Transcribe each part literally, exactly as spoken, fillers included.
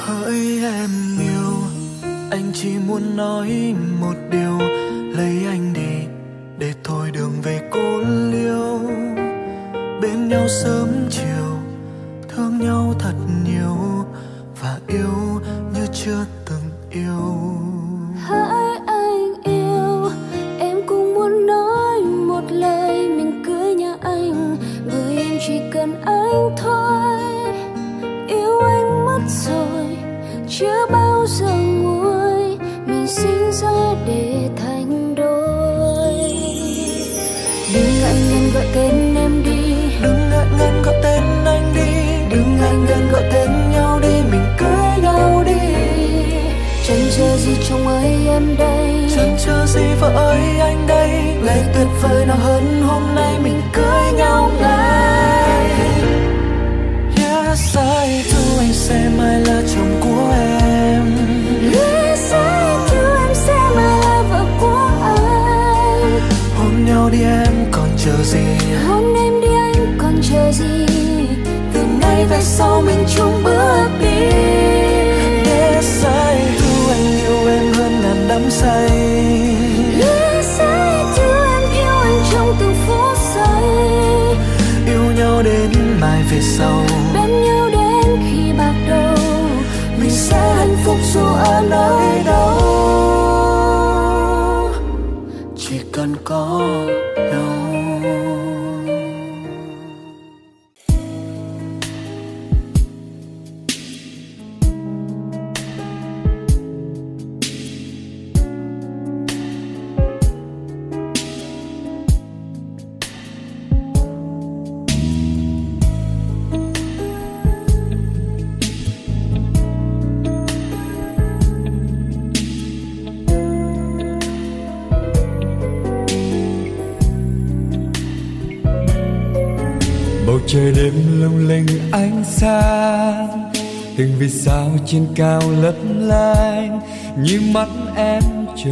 Hỡi em yêu, anh chỉ muốn nói một điều, lấy anh đi để thôi đường về cô liêu. Bên nhau sớm chiều, thương nhau thật nhiều và yêu như chưa từng yêu. Hỡi anh yêu, em cũng muốn nói một lời mình cưới nhà anh, bởi em chỉ cần anh thôi. Yêu anh mất rồi, chưa bao giờ nguôi, mình sinh ra để thành đôi. Đừng ngại ngần gọi tên em đi, đừng ngại ngần gọi tên anh đi, đừng ngại ngần gọi tên nhau đi, mình cưới nhau đi. Chẳng chờ gì chồng ơi em đây, chẳng chờ gì vợ ơi anh đây. Ngày tuyệt vời nào hơn hôm nay mình cưới nhau ngay. Yes, I do, anh sẽ mãi là chồng của em. Yes, I do, em sẽ mãi là vợ của anh. Hôn nhau đi em còn chờ gì, hôn em đi anh còn chờ gì. Từ nay về sau mình chung bước đi. Yes, I do, anh yêu em hơn ngàn đắm say. Yes, I do, em yêu anh trong từng phút giây. Yêu nhau đến mai về sau, bên nhau đến khi bạc đầu. Mình sẽ hạnh phúc dù ở nơi đâu, chỉ cần có nhau. Bầu trời đêm lung linh ánh sáng, từng vì sao trên cao lấp lánh như mắt em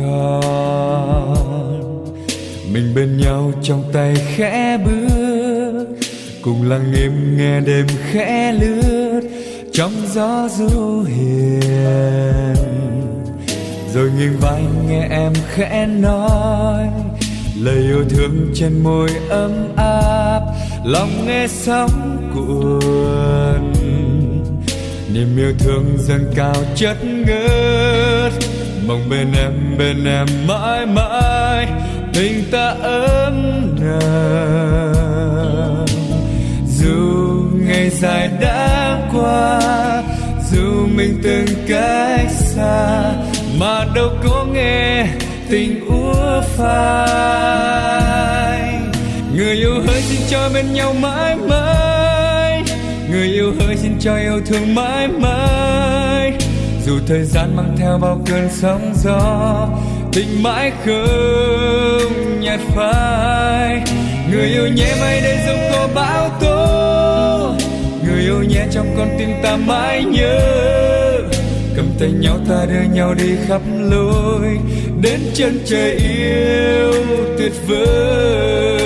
tròn. Mình bên nhau trong tay khẽ bước, cùng lặng im nghe đêm khẽ lướt trong gió du hiền. Rồi nghiêng vai nghe em khẽ nói lời yêu thương trên môi ấm áp, lòng nghe sóng cuộn. Niềm yêu thương dâng cao chất ngất, mong bên em bên em mãi mãi tình ta ấm nồng. Dù ngày dài đã qua, dù mình từng cách xa, mà đâu có nghe tình úa phai. Người yêu hỡi xin cho bên nhau mãi mãi, người yêu hỡi xin cho yêu thương mãi mãi. Dù thời gian mang theo bao cơn sóng gió, tình mãi không nhạt phai. Người yêu nhé mây đây giống có bão tố, người yêu nhé trong con tim ta mãi nhớ. Cầm tay nhau ta đưa nhau đi khắp lối, đến chân trời yêu tuyệt vời.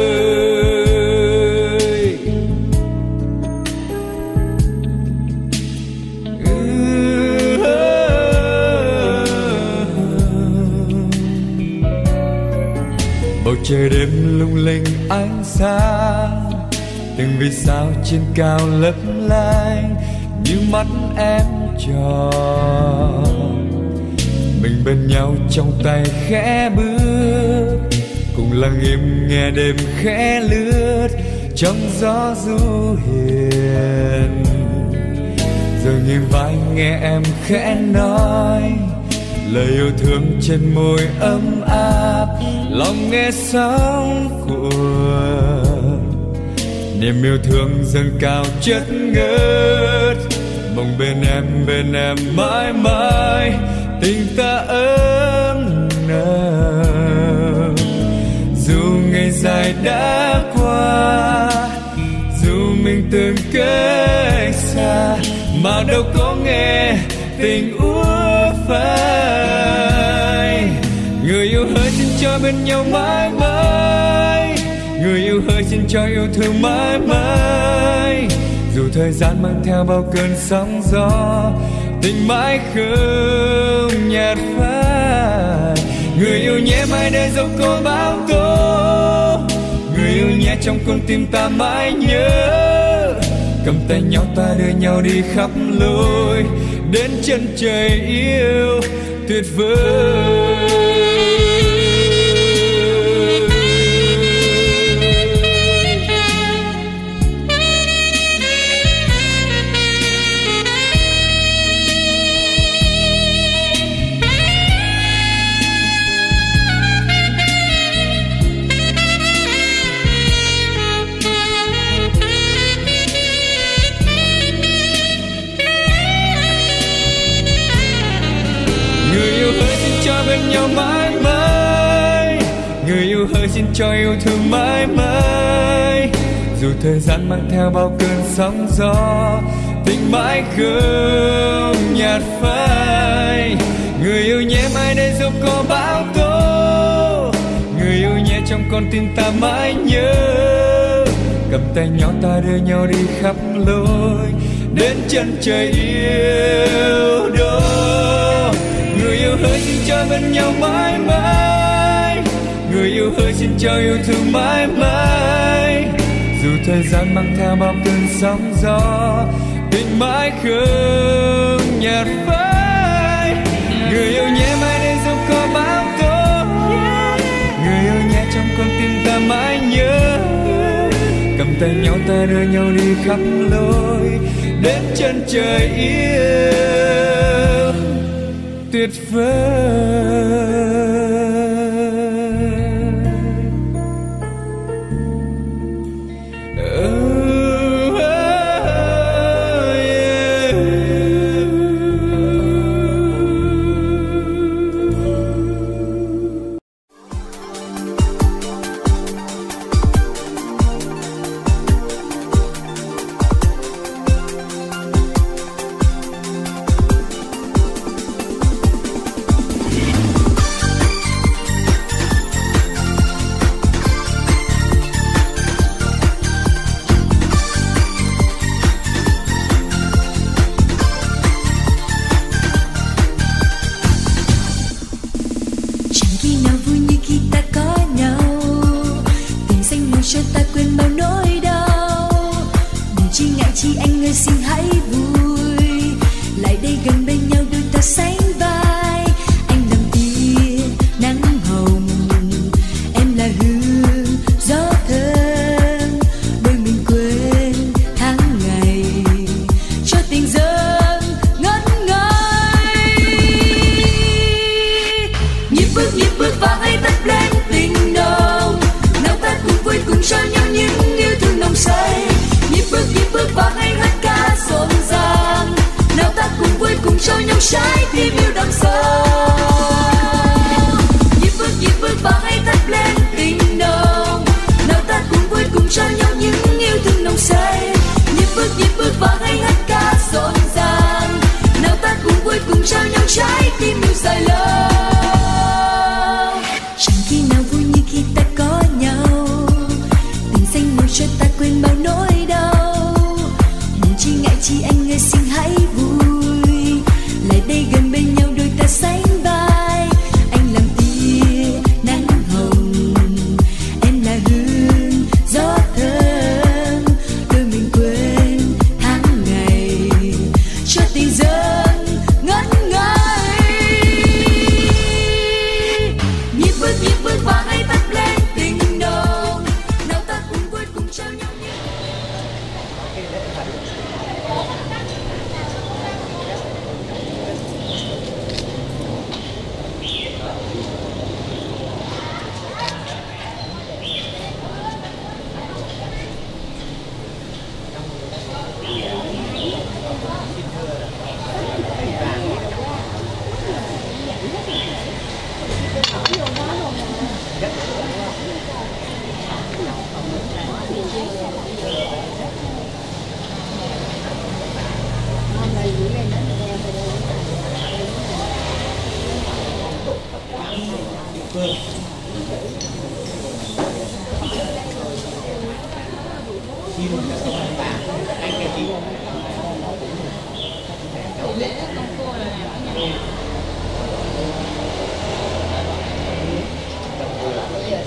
Bầu trời đêm lung linh ánh sáng, từng vì sao trên cao lấp lánh như mắt em tròn. Mình bên nhau trong tay khẽ bước, cùng lặng im nghe đêm khẽ lướt trong gió du hiền. Rồi nghiêng vai nghe em khẽ nói lời yêu thương trên môi ấm áp, lòng nghe sóng cuộn. Niềm yêu thương dâng cao chất ngất, mong bên em bên em mãi mãi tình ta ấm nồng. Dù ngày dài đã qua, dù mình từng cách xa, mà đâu có nghe tình úa phai. Người yêu hỡi xin cho bên nhau mãi mãi, người yêu hỡi xin cho yêu thương mãi mãi. Dù thời gian mang theo bao cơn sóng gió, tình mãi không nhạt phai. Người yêu nhé mãi đây dẫu có bão tố, người yêu nhé trong con tim ta mãi nhớ. Cầm tay nhau ta đưa nhau đi khắp lối đến chân trời yêu tuyệt vời. Bên nhau mãi mãi, người yêu hỡi xin cho yêu thương mãi mãi. Dù thời gian mang theo bao cơn sóng gió, tình mãi không nhạt phai. Người yêu nhé mãi đây dẫu có bão tố, người yêu nhé trong con tim ta mãi nhớ. Cầm tay nhau ta đưa nhau đi khắp lối đến chân trời yêu đôi. Người yêu hỡi xin cho bên nhau mãi mãi, người yêu hỡi xin cho yêu thương mãi mãi. Dù thời gian mang theo bao cơn sóng gió, tình mãi không nhạt phai. Người yêu nhé mãi đây dẫu có bão tố, người yêu nhé trong con tim ta mãi nhớ. Cầm tay nhau ta đưa nhau đi khắp lối đến chân trời yêu tuyệt vời.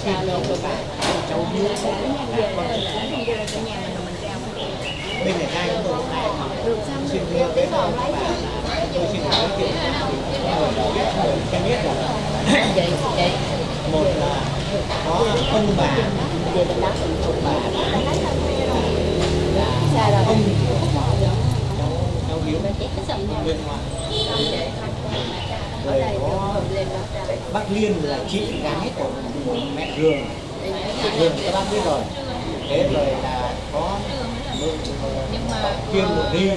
xin đâu các bạn cháu hiếu bên này trai chúng tôi hôm nay xin thưa với các bạn tôi xin giới thiệu người biết người sẽ biết rồi. Một là có ông bà ông bà là ông cháu hiếu bên ngoài rồi có bác Liên là chị gái của mẹ Rường, Rường các bác biết rồi. Thế rồi là có Kiên một đi.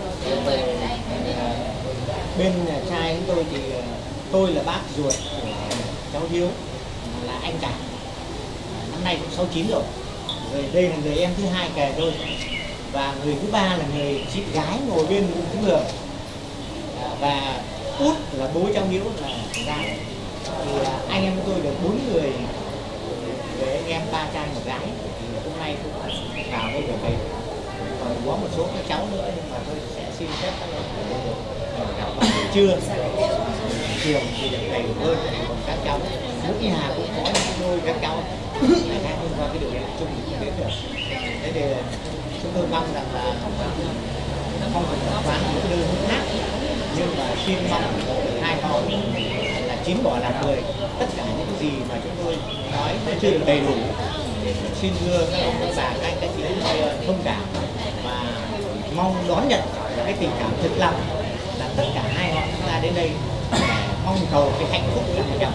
Bên trai chúng tôi thì tôi là bác ruột của cháu Hiếu là anh cả, năm nay cũng sáu chín rồi. Rồi đây là người em thứ hai kề tôi, và người thứ ba là người chị gái ngồi bên thứ người, và út là bố cháu Hiếu là gái. Thì anh em tôi được bốn người, với anh em ba trai một gái. Thì hôm nay cũng vào đây được đây, còn có một số các cháu nữa nhưng mà tôi sẽ xin phép các em gặp vào buổi trưa chiều thì được đầy đủ hơn. Còn các cháu mỗi nhà cũng có những đôi các cháu ngày nay hôm qua cái điều kiện chung thì không biết được. Thế thì chúng tôi mong rằng là không phải quán một cái đơn khác, nhưng mà xin mong hai con là chín bỏ làm mười, tất cả những gì mà chúng tôi nói nó chưa được đầy đủ. Xin thưa các ông các bà, các anh các chị thông cảm và mong đón nhận cái tình cảm thực lòng là tất cả hai họ chúng ta đến đây mong cầu cái hạnh phúc của nhau.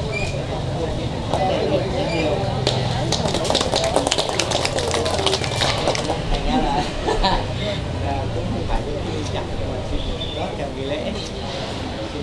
Thành ra là cũng không phải như chẳng nhưng mà xin đó theo nghi lễ. Xin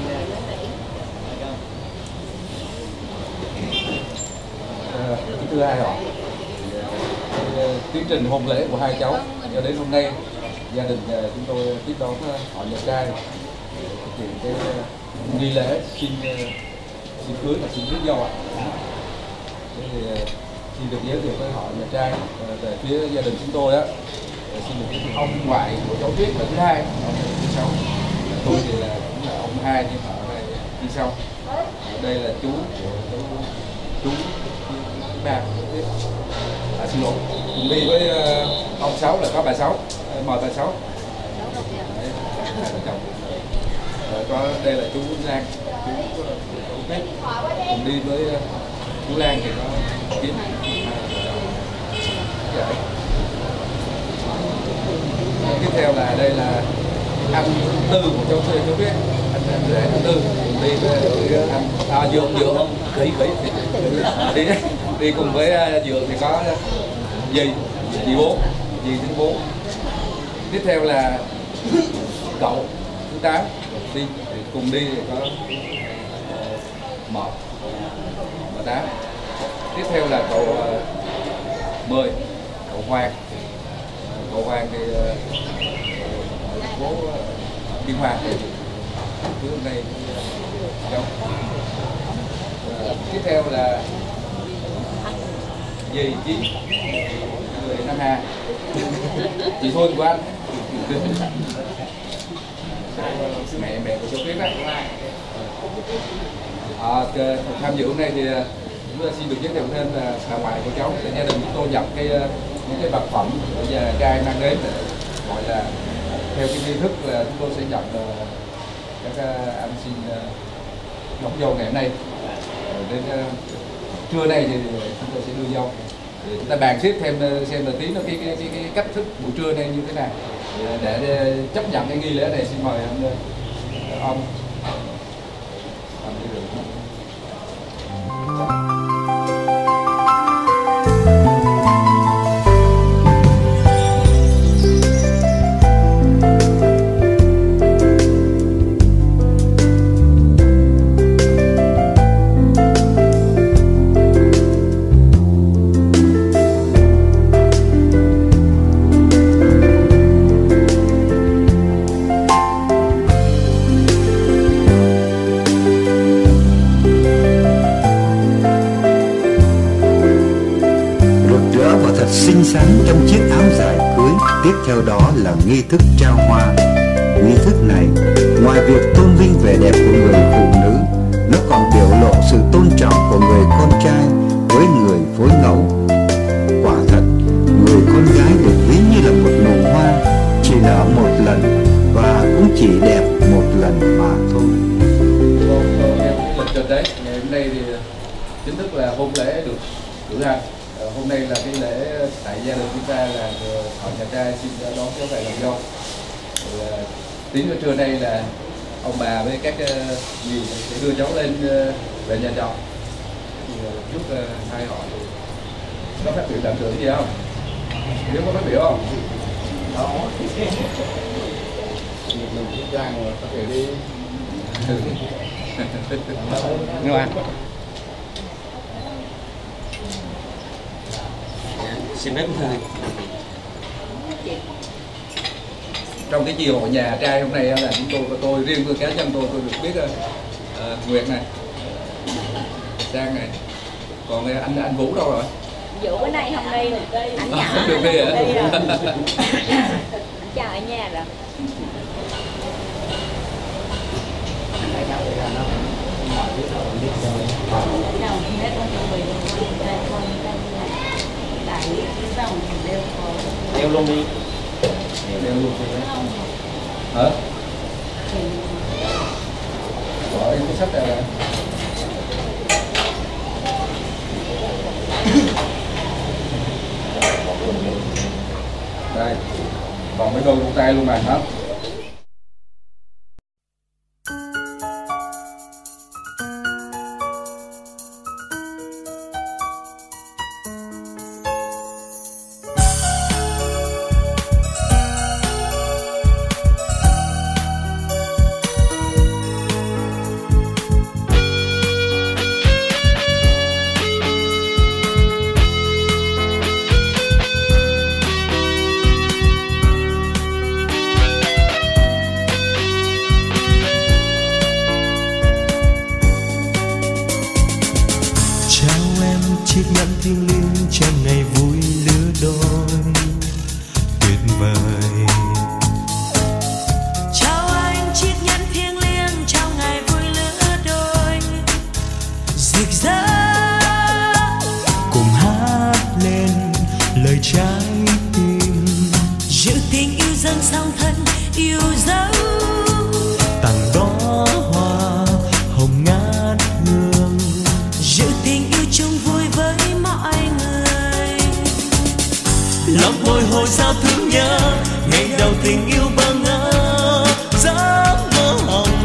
Kính thưa hai họ, tiến trình hôn lễ của hai cháu cho đến hôm nay, gia đình chúng tôi tiếp đón họ nhà trai thực hiện cái nghi lễ xin xin cưới và xin rước dâu ạ. Thế thì xin được giới thiệu với họ nhà trai về phía gia đình chúng tôi á, xin được giới thiệu ông ngoại của cháu Tuyết là thứ hai, ông là thứ sáu, tôi thì là cũng là ông hai nhưng mà ở đây đi sau. Ở đây là chú của cháu chú ba à, xin lỗi, cùng đi với uh, ông Sáu là có bà Sáu, mời bà Sáu. Hai vợ chồng. Rồi có đây là chú Lan, chú chú Tết, cùng đi với uh, chú Lan thì có Kiếm. Dạ. Tiếp theo là đây là anh Tư của cháu Tư, cháu biết anh anh rể anh Tư cùng đi với anh à, Dượng Dượng kỹ kỹ đi đi cùng với Dượng thì có dì dì bốn dì thứ bốn. Tiếp theo là cậu thứ tám đi thì cùng đi thì có một và tám. Tiếp theo là cậu mười cậu Hoàng, cậu Hoàng thì bố Biên Hòa thì cứ hôm nay đâu. Tiếp theo là dì Chí người Nam Hà, chị Thôi của anh, mẹ mẹ của cháu Tuyết á. À, tham dự hôm nay thì chúng ta xin được giới thiệu thêm là bà ngoại của cháu. Gia đình chúng tôi nhập cái những cái vật phẩm và trai mang đến để gọi là theo cái nghi thức là chúng tôi sẽ nhập các anh xin đón dâu ngày hôm nay. Đến trưa nay thì chúng tôi sẽ đưa dâu. Để chúng ta bàn xếp thêm xem là tí nó cái, cái, cái, cái cách thức buổi trưa nay như thế nào để, để chấp nhận cái nghi lễ này. Xin mời anh ông. Xinh xắn trong chiếc áo dài cưới. Tiếp theo đó là nghi thức trao hoa. Nghi thức này, ngoài việc tôn vinh vẻ đẹp của người phụ nữ, nó còn biểu lộ sự tôn trọng của người con trai với người cũng chỉ đẹp một lần mà thôi. Vâng, theo cái lịch trình đấy, ngày hôm nay thì chính thức là hôn lễ được cử hành. À, hôm nay là cái lễ tại gia đình chúng ta là họ nhà trai xin đón cháu về làm dâu. Rồi, tính ở trưa nay là ông bà với các dì sẽ đưa cháu lên về nhà chồng. Chúc hai họ có phát biểu đảm tưởng gì không? Nếu có phát biểu không? Đó. Mình biết rằng là phát biểu đi. Đúng không? Xin phép thưa. Trong cái chi hội nhà trai hôm nay là chúng tôi tôi riêng tôi cá nhân tôi tôi được biết uh, Nguyệt này, Sang này, còn anh anh Vũ đâu rồi? Vũ bữa nay không đi, anh nhỏ không được đi hả? Đi rồi. Anh chờ ở nhà rồi. Đeo luôn đi. Đeo luôn đi. Hả? Bỏ em cái sách ra rồi. Đây, còn mấy đôi con tay luôn mà hả? chiếc nhẫn thiêng liêng trong ngày vui lứa đôi tuyệt vời. Chào anh chiếc nhẫn thiêng liêng trong ngày vui lứa đôi rực rỡ, cùng hát lên lời trái tim, giữ tình yêu dâng song thân yêu dấu, tặng đó hoa hồng ngát hương, giữ tình yêu chung vui với mọi người. lòng bồi hồi sao thương nhớ ngày đầu tình yêu bơ ngỡ giấc mơ hồng,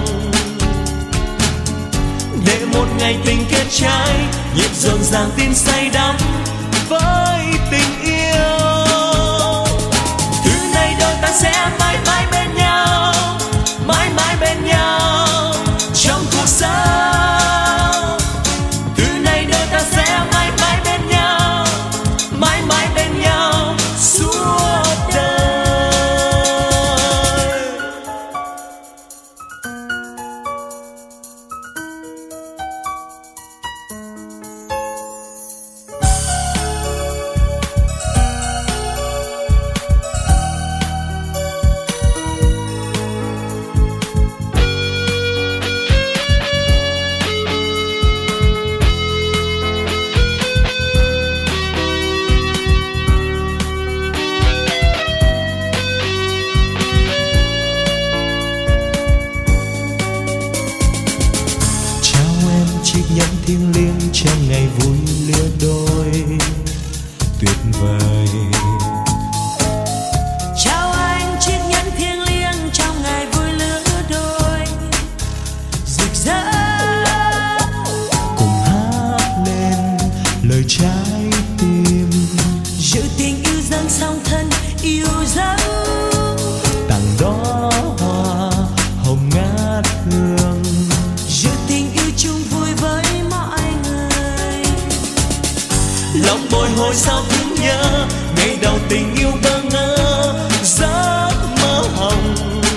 để một ngày tình kết trái nhịp rộn ràng tin say đắm với tình yêu. Từ nay đôi ta sẽ mãi mãi bên nhau, mãi mãi bên nhau trong cuộc sống. Từ nay đôi ta sẽ mãi mãi bên nhau, mãi mãi bên nhau suốt đời. Chiếc nhẫn thiêng liêng trong ngày vui lứa đôi tuyệt vời. Chào anh chiếc nhẫn thiêng liêng trong ngày vui lứa đôi rực rỡ, cùng hát lên lời trái tim, giữ tình yêu dâng song thân yêu dấu, tặng đó hoa hồng ngát hương, giữ tình yêu chung vui với mọi người. lòng bồi hồi sao thương nhớ ngày đầu tình yêu bơ ngỡ giấc mơ hồng,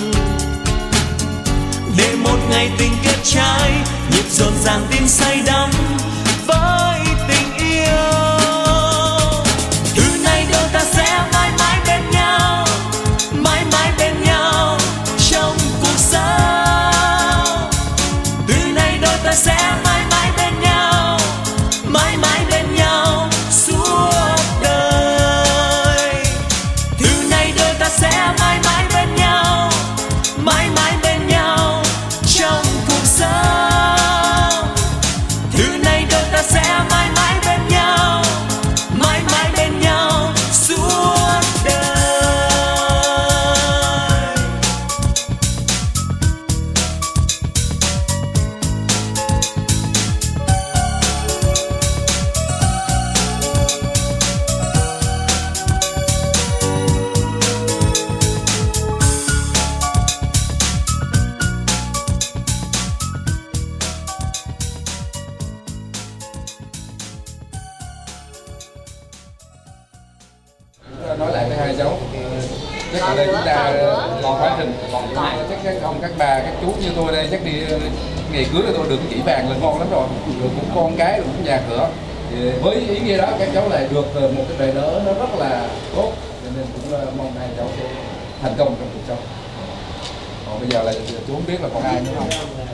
để một ngày tình kết trái nhịp rộn ràng tin say đắm với tình yêu. Từ nay đôi ta sẽ mãi mãi bên nhau, mãi mãi bên nhau trong cuộc sống. Từ nay đôi ta sẽ mãi mãi bên nhau, mãi mãi bên nhau suốt đời. Từ nay đôi ta sẽ mãi mãi bên nhau, mãi mãi đây chúng ta còn nữa. còn quá trình còn chắc các ông các bà các chú như tôi đây chắc đi ngày cưới của tôi được chỉ vàng là ngon lắm rồi, được cũng con cái được cũng nhà cửa. Thì với ý nghĩa đó các cháu lại được một cái bề đỡ nó rất là tốt, cho nên cũng mong hai cháu sẽ thành công trong cuộc sống. Còn bây giờ là chú không biết là còn ai nữa không?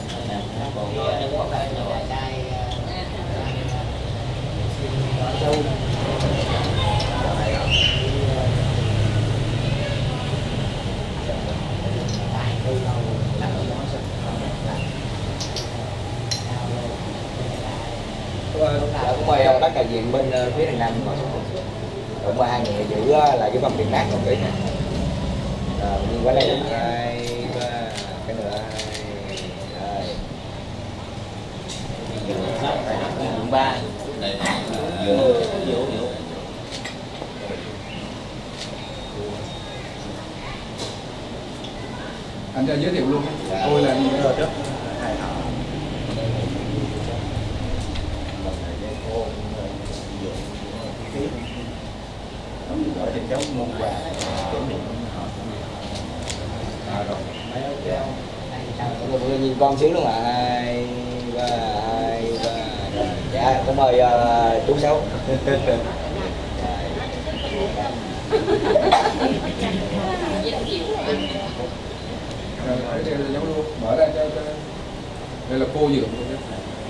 Cũng mời ông bác đại diện bên phía đằng Nam ngồi xuống. Cũng mời hai người giữ là cái phần tiền mát không kỹ nè. Rồi đi qua đây hai ba cái nữa hai ba Anh cho giới thiệu luôn. Tôi là người rồi trước. Gọi cho cháu mua quà chuẩn bị họ nhìn con xíu luôn ạ. Hai ba hai ba dạ cảm mời uh, chú Sáu. Đây là giống luôn, mở ra cho, cho đây là cô dượng luôn đó.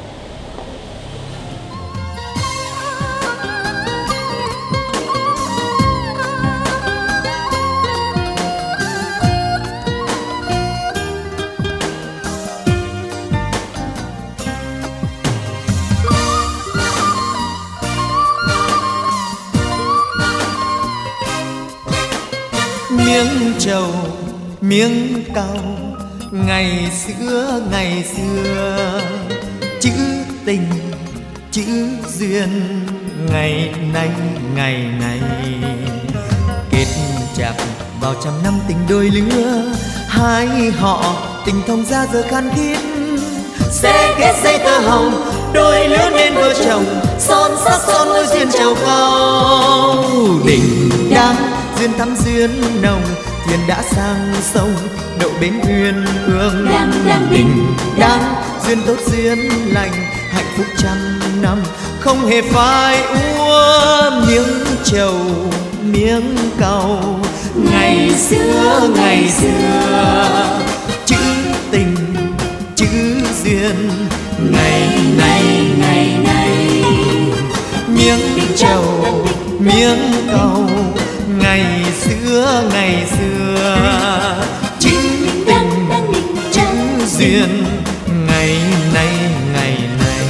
Miếng trầu miếng cau ngày xưa ngày xưa, chữ tình chữ duyên ngày nay ngày nay, kết chặt vào trăm năm tình đôi lứa, hai họ tình thông ra giờ khan thiết, sẽ kết dây tơ hồng đôi lứa nên vợ chồng, son sắc son môi duyên trầu cao, đình đám duyên thắm duyên nồng, thuyền đã sang sông đậu bến thuyền hương đình đám duyên tốt duyên lành, hạnh phúc trăm năm không hề phai úa. Miếng trầu miếng cau ngày xưa ngày xưa, chữ tình chữ duyên ngày nay ngày nay, miếng trầu miếng cau ngày xưa ngày xưa, chữ tình chữ duyên ngày nay ngày nay.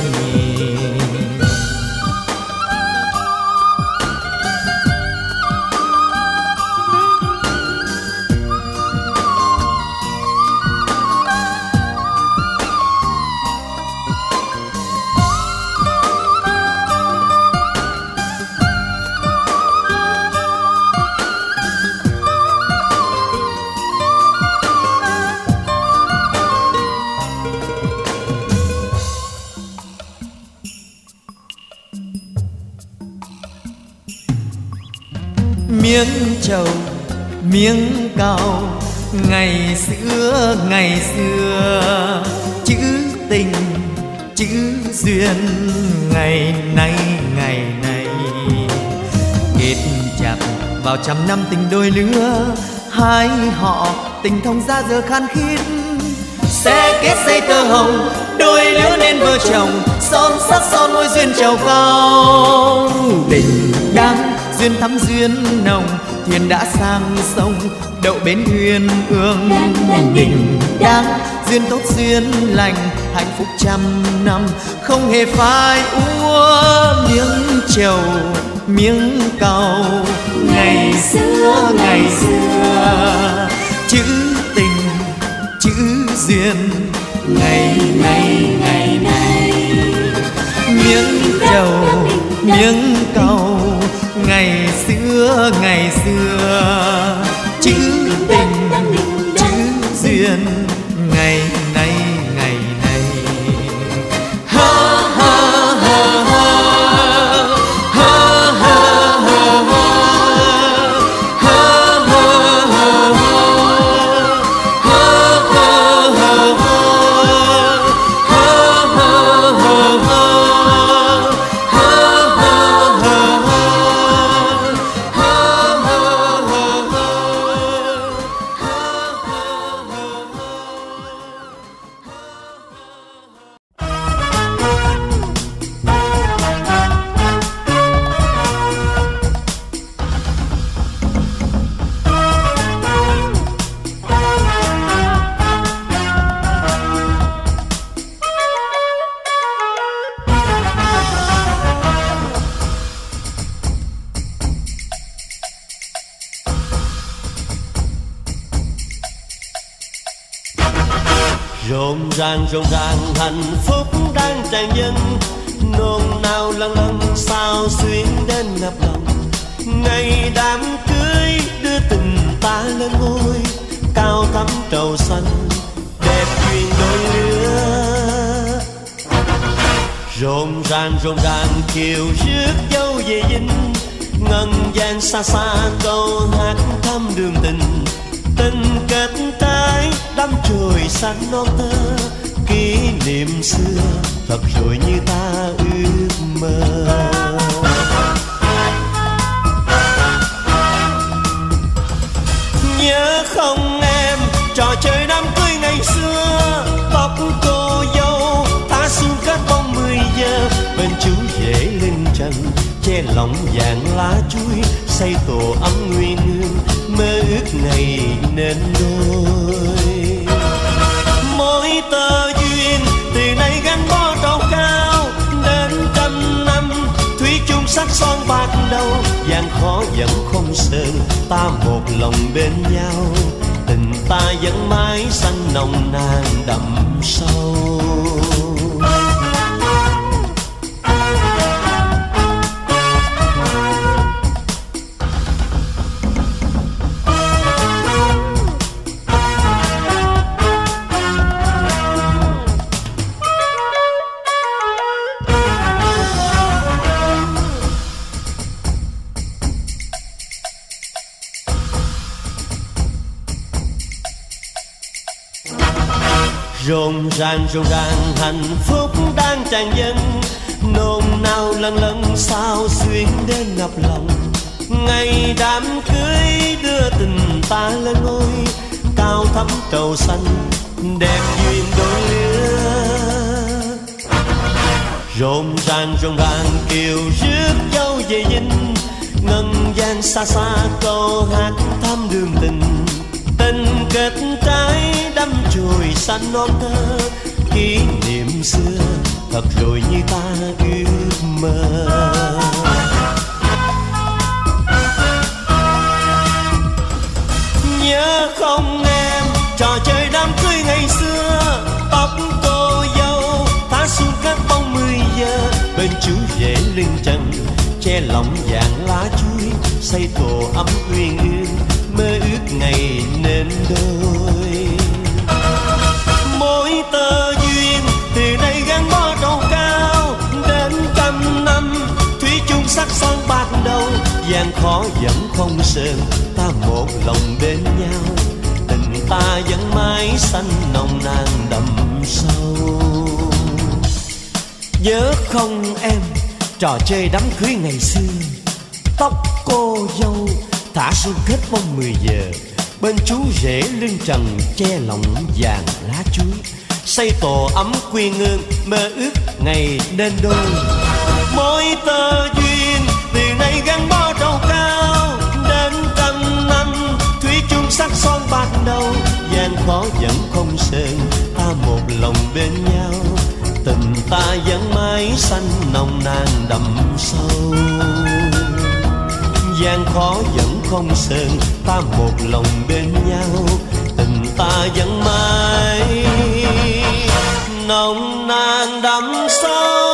Miếng trầu miếng cau ngày xưa ngày xưa, chữ tình chữ duyên ngày nay ngày nay, kết chặt vào trăm năm tình đôi lứa, hai họ tình thông ra giờ khan khít, sẽ kết dây tơ hồng đôi lứa nên vợ chồng, son sắc son môi duyên trầu cao, tình đám duyên thắm duyên nồng, thuyền đã sang sông đậu bến thuyền hương đình đám duyên tốt duyên lành, hạnh phúc trăm năm không hề phai úa. Miếng trầu miếng cau ngày xưa ngày xưa, chữ tình chữ duyên ngày nay ngày nay, miếng trầu miếng cau ngày xưa ngày xưa, chữ tình chữ duyên ngày nay ngày nay. Ha ha ha ha ha ha ha ha ha ha ha Rộn ràng rộn ràng hạnh phúc đang tràn dâng, nôn nao lân lân sao xuyến đến ngập lòng. Ngày đám cưới đưa tình ta lên ngôi, cao thắm trầu xanh đẹp duyên đôi lứa. Rộn ràng rộn ràng chiều rước dâu về dinh, ngân vang xa xa câu hát thăm đường tình. Tình kết trái đắm chồi xanh non thơ, kỷ niệm xưa thật rồi như ta ước mơ. Nhớ không em trò chơi đám cưới ngày xưa, tóc cô dâu ta xuống kết bóng mười giờ, bên chú rể lên trần che lòng vàng lá chuối, xây tổ ấm nguyên hương mơ ước ngày nên đôi. Mỗi tơ duyên từ nay gắn bó trầu cao, đến trăm năm thủy chung sắc son bạc đầu. Gian khó vẫn không sơn, ta một lòng bên nhau, tình ta vẫn mãi xanh nồng nàn đậm sâu. Rộn ràng rộn ràng hạnh phúc đang tràn dâng, nôn nao lân lân sao xuyến đến ngập lòng. Ngày đám cưới đưa tình ta lên ngôi, cao thắm trầu xanh đẹp duyên đôi lứa. Rộn ràng rộn ràng kiều rước dâu về dinh, ngân vang xa xa câu hát thăm đường tình. Tình kết trái đắm chồi xanh non thơ, kỷ niệm xưa thật rồi như ta ước mơ. Nhớ không em trò chơi đám cưới ngày xưa, tóc cô dâu ta xuống kết bóng mười giờ, bên chú rể lưng trần che lòng vàng lá chuối, xây tổ ấm uyên ương mơ ước ngày nên đôi. Mỗi tơ duyên từ đây gắn bó trầu cao, đến trăm năm thủy chung sắc son bạc đầu. Gian khó vẫn không sơn, ta một lòng bên nhau, tình ta vẫn mãi xanh nồng nàn đậm sâu. Nhớ không em trò chơi đám cưới ngày xưa, tóc cô dâu thả xuống kết bóng mười giờ, bên chú rể lưng trần che lòng vàng lá chuối, xây tổ ấm quy ngương mơ ước ngày nên đôi. Mỗi tơ duyên từ nay gắn bó trầu cao, đến trăm năm thủy chung sắc son bạc đầu. Gian khó vẫn không sơn, ta một lòng bên nhau, tình ta vẫn mãi xanh nồng nàn đậm sâu. Gian khó vẫn không sơn, ta một lòng bên nhau, tình ta vẫn mãi nồng nàn đậm sâu.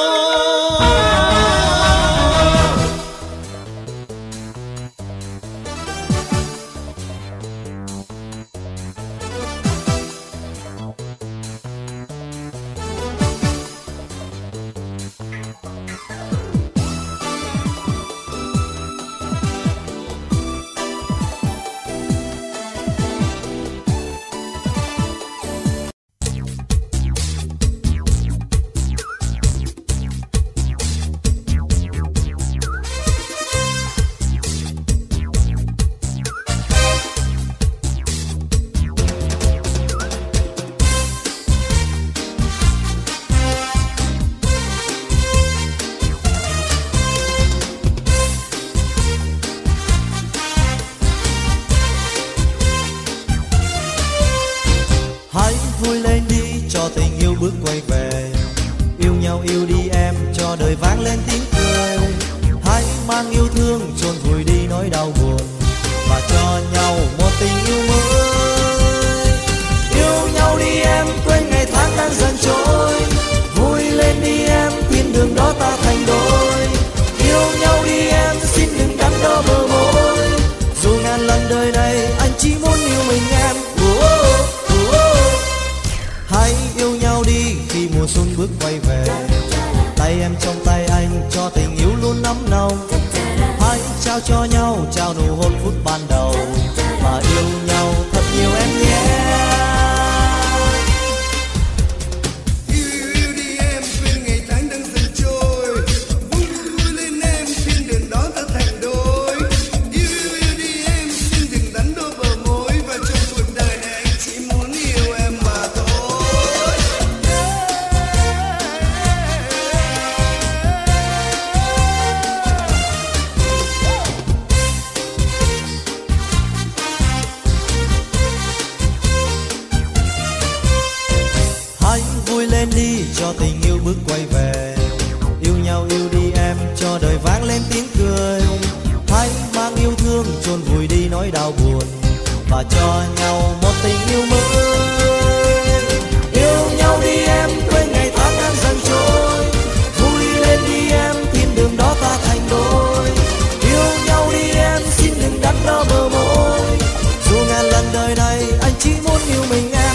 mang yêu thương chôn vùi đi nỗi đau buồn và cho nhau một tình yêu mới. Yêu nhau đi em. Hãy yêu nhau đi khi mùa xuân bước quay về. Tay em trong tay anh cho tình yêu luôn nóng nồng. Hãy trao cho nhau, trao nụ hôn phút ban đầu và yêu nhau thật nhiều em nhé. Cho tình yêu bước quay về. Yêu nhau yêu đi em cho đời vang lên tiếng cười. Hãy mang yêu thương chôn vùi đi nỗi đau buồn và cho nhau một tình yêu mới. Yêu nhau đi em quên ngày tháng đang dần trôi. Vui lên đi em thiên đường đó ta thành đôi. Yêu nhau đi em xin đừng đắn đo bờ môi. Dù ngàn lần đời này anh chỉ muốn yêu mình em.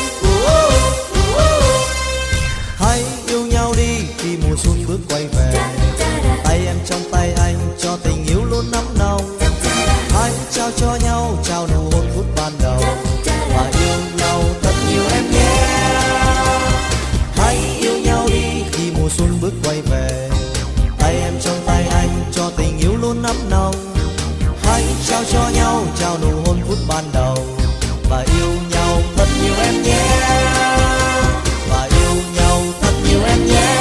Hãy yêu nhau đi khi mùa xuân bước quay về. Tay em trong tay anh cho tình yêu luôn nóng nồng. Hãy trao cho nhau, trao nụ hôn phút ban đầu và yêu nhau thật nhiều em nhé. Hãy yêu nhau đi khi mùa xuân bước quay về. Tay em trong tay anh cho tình yêu luôn nóng nồng. Hãy trao cho nhau, trao nụ hôn phút ban đầu và yêu nhau thật nhiều em nhé. Và yêu nhau thật nhiều em nhé.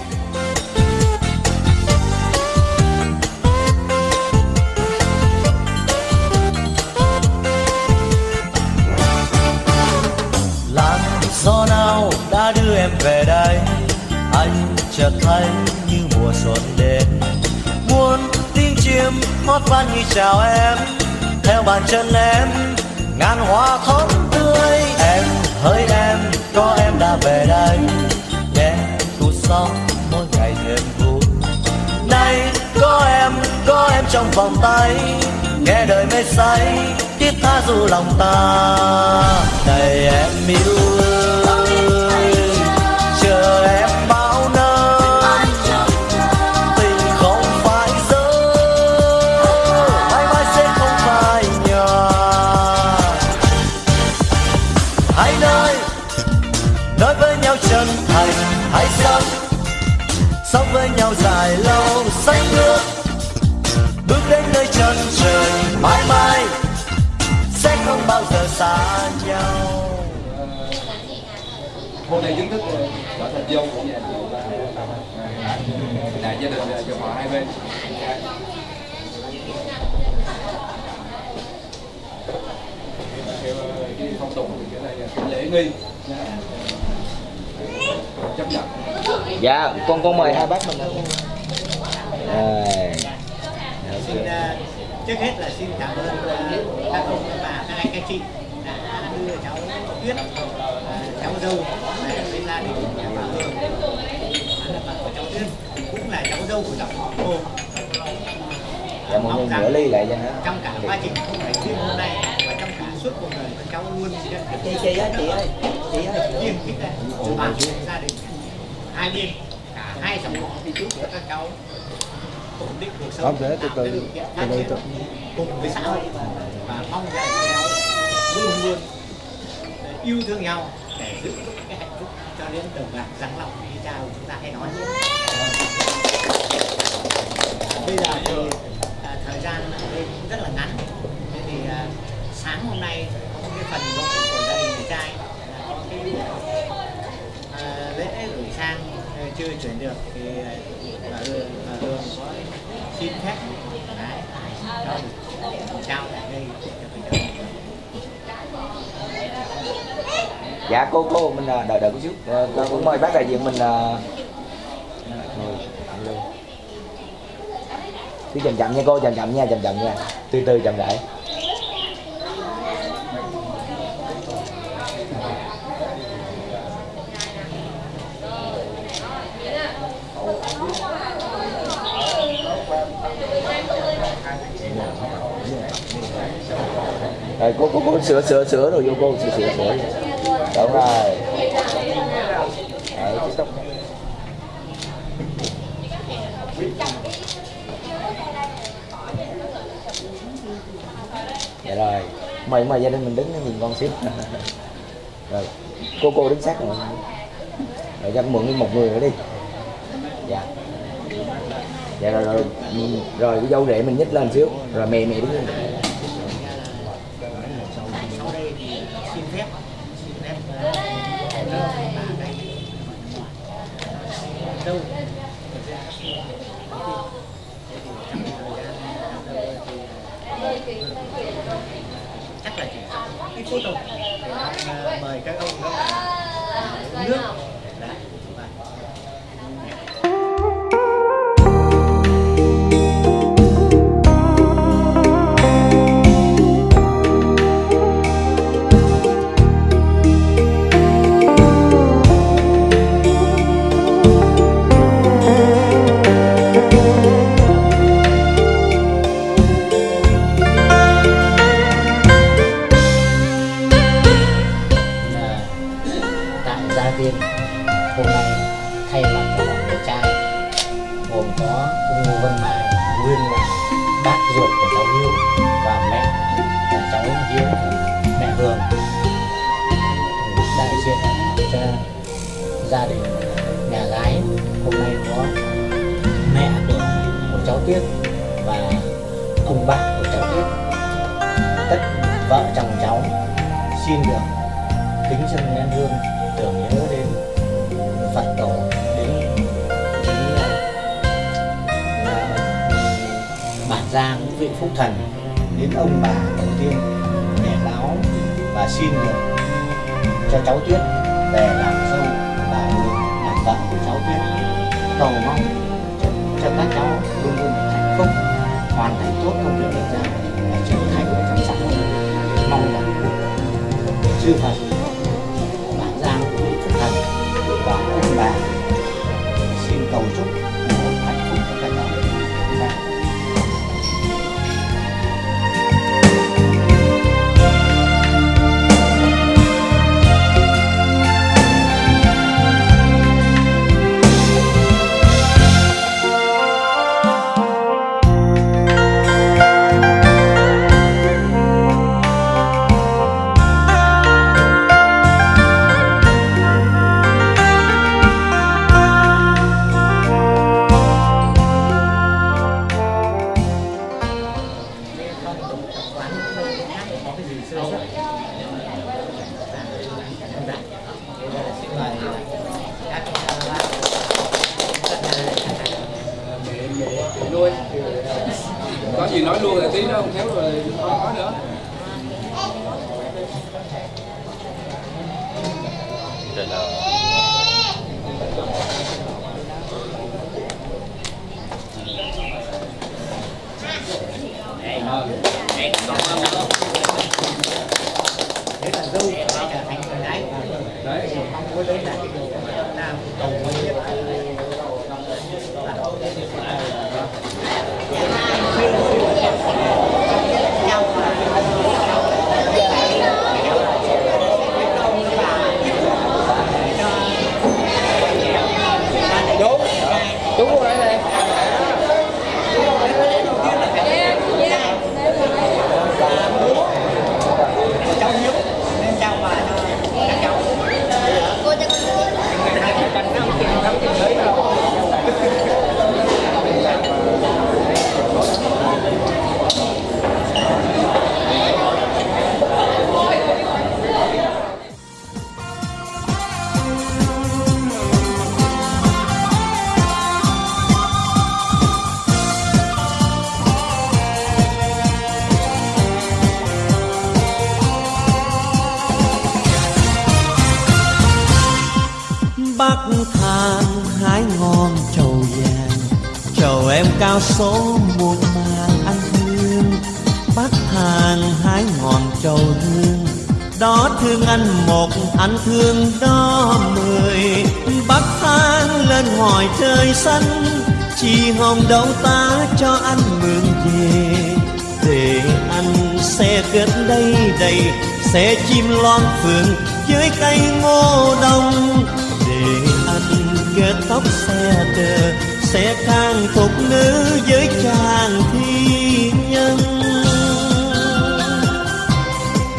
Làn gió nào đã đưa em về đây, anh chợt thấy như mùa xuân đến. Muôn tiếng chim hót vang như chào em, theo bàn chân em ngàn hoa thắm tươi. Em hỡi em, có em đã về đây, nghe cuộc sống mỗi ngày thêm vui. Này có em, có em trong vòng tay, nghe đời mê say thiết tha du lòng ta. Này em yêu ơi, chờ em bao năm, tình không phải dấu, mãi mãi sẽ không phai nhòa. Hãy nói, nói với nhau chân thành, hãy sống, sống với nhau dài lâu xanh nước, bước đến nơi chân trời mãi mãi sẽ không bao giờ xa nhau. Hôm nay chính thức trở thành dâu của nhà đại gia đình dòng họ hai bên. Theo cái phong tục thì cái này lễ nghi chấp nhận. Dạ, con con mời hai bác mình. À, xin uh, trước hết là xin cảm ơn uh, các ông và các anh các chị đã đưa cháu Tuyết, uh, cháu dâu về với gia đình nhà bà Hương, là bà của cháu Tuyết, cũng là cháu dâu của dòng họ cô. Dạ, mọi người rửa ly lại cho nó. Trong cả quá trình không phải riêng hôm nay mà trong cả suốt cuộc đời các cháu luôn chị chị ơi chị ơi chị ơi kiên khích ra bản gia đình hai bên cả hai dòng họ đi trước của các cháu ổn định cuộc sống, không thể từ từ từ từ từ cùng với xã hội và mong rằng cháu luôn luôn yêu thương nhau để giữ vững cái hạnh phúc cho đến từ lạc răng lòng như cha chúng ta hay nói. Bây giờ thì à, thời gian đây cũng rất là ngắn, thế thì à, sáng hôm nay có cái phần của gia đình người trai có cái à, lễ gửi sang chưa chuyển được thì bà Hương bà Hương có xin phép đấy cho trao lại đây cho bây giờ. Dạ cô cô mình đợi đợi một chút, con cũng mời bác đại diện mình cứ chậm chậm nha cô, chậm chậm nha, chậm chậm nha, từ từ chậm rãi. Rồi cô cô cô sửa sửa sửa rồi vô cô sửa sửa sửa. Đúng rồi. mời mời gia đình mình đứng nhìn con xíu. Rồi cô cô đứng sát rồi. Rồi cho mượn một người nữa đi. Dạ. Dạ rồi rồi rồi cái dâu rể mình nhích lên xíu, rồi mẹ mẹ đứng lên. Sau đây thì xin phép xin phép đâu chắc là chỉ ít phút thôi. Mời các ông uống nước. Hôm nay thay mặt cho bọn người trai gồm có ông Ngô Văn Mai, nguyên là bác ruột của cháu Hiếu, và mẹ là cháu Hiếu, mẹ Hường, đại diện cho gia đình nhà gái. Hôm nay có mẹ của, của cháu Tuyết và ông bà của cháu Tuyết. Tất vợ chồng cháu xin được kính dâng nén hương tưởng nhớ đến Phật tổ, đến, đến uh, bản gia ngũ vị phúc thần, đến ông bà tổ tiên để báo và xin được cho cháu Tuyết về làm dâu và làm vợ của cháu Tuyết. Cầu mong cho, cho các cháu luôn luôn hạnh phúc, hoàn thành tốt công việc được giao và trở thành trong xã hội. Mong rằng chư Phật bản gia ngũ vị phúc thần và ông bà xin cầu chúc một hạnh phúc cho các cháu. Có gì nói luôn là tí nữa không khéo rồi không nói nữa. Đấy là dâu trở thành con gái. Đấy, mong muốn đấy là Nam cầu nguyện nhất. Đúng, đúng rồi này. Cháu Hiếu nên trao quà cho các cháu. Cô cho con Bắc Thang hái ngon trầu vàng, trầu em cao số muôn màng anh hương. Bắc Thang hái ngọn trầu hương, đó thương anh một anh thương đó mười. Bắc Thang lên hỏi trời xanh, chỉ hồng đâu ta cho anh mượn về. Để anh sẽ kết đây đầy, sẽ chim loan phượng với cây ngô đông. Để anh kết tóc xe đờ, sẽ khang phục nữ với chàng thi nhân.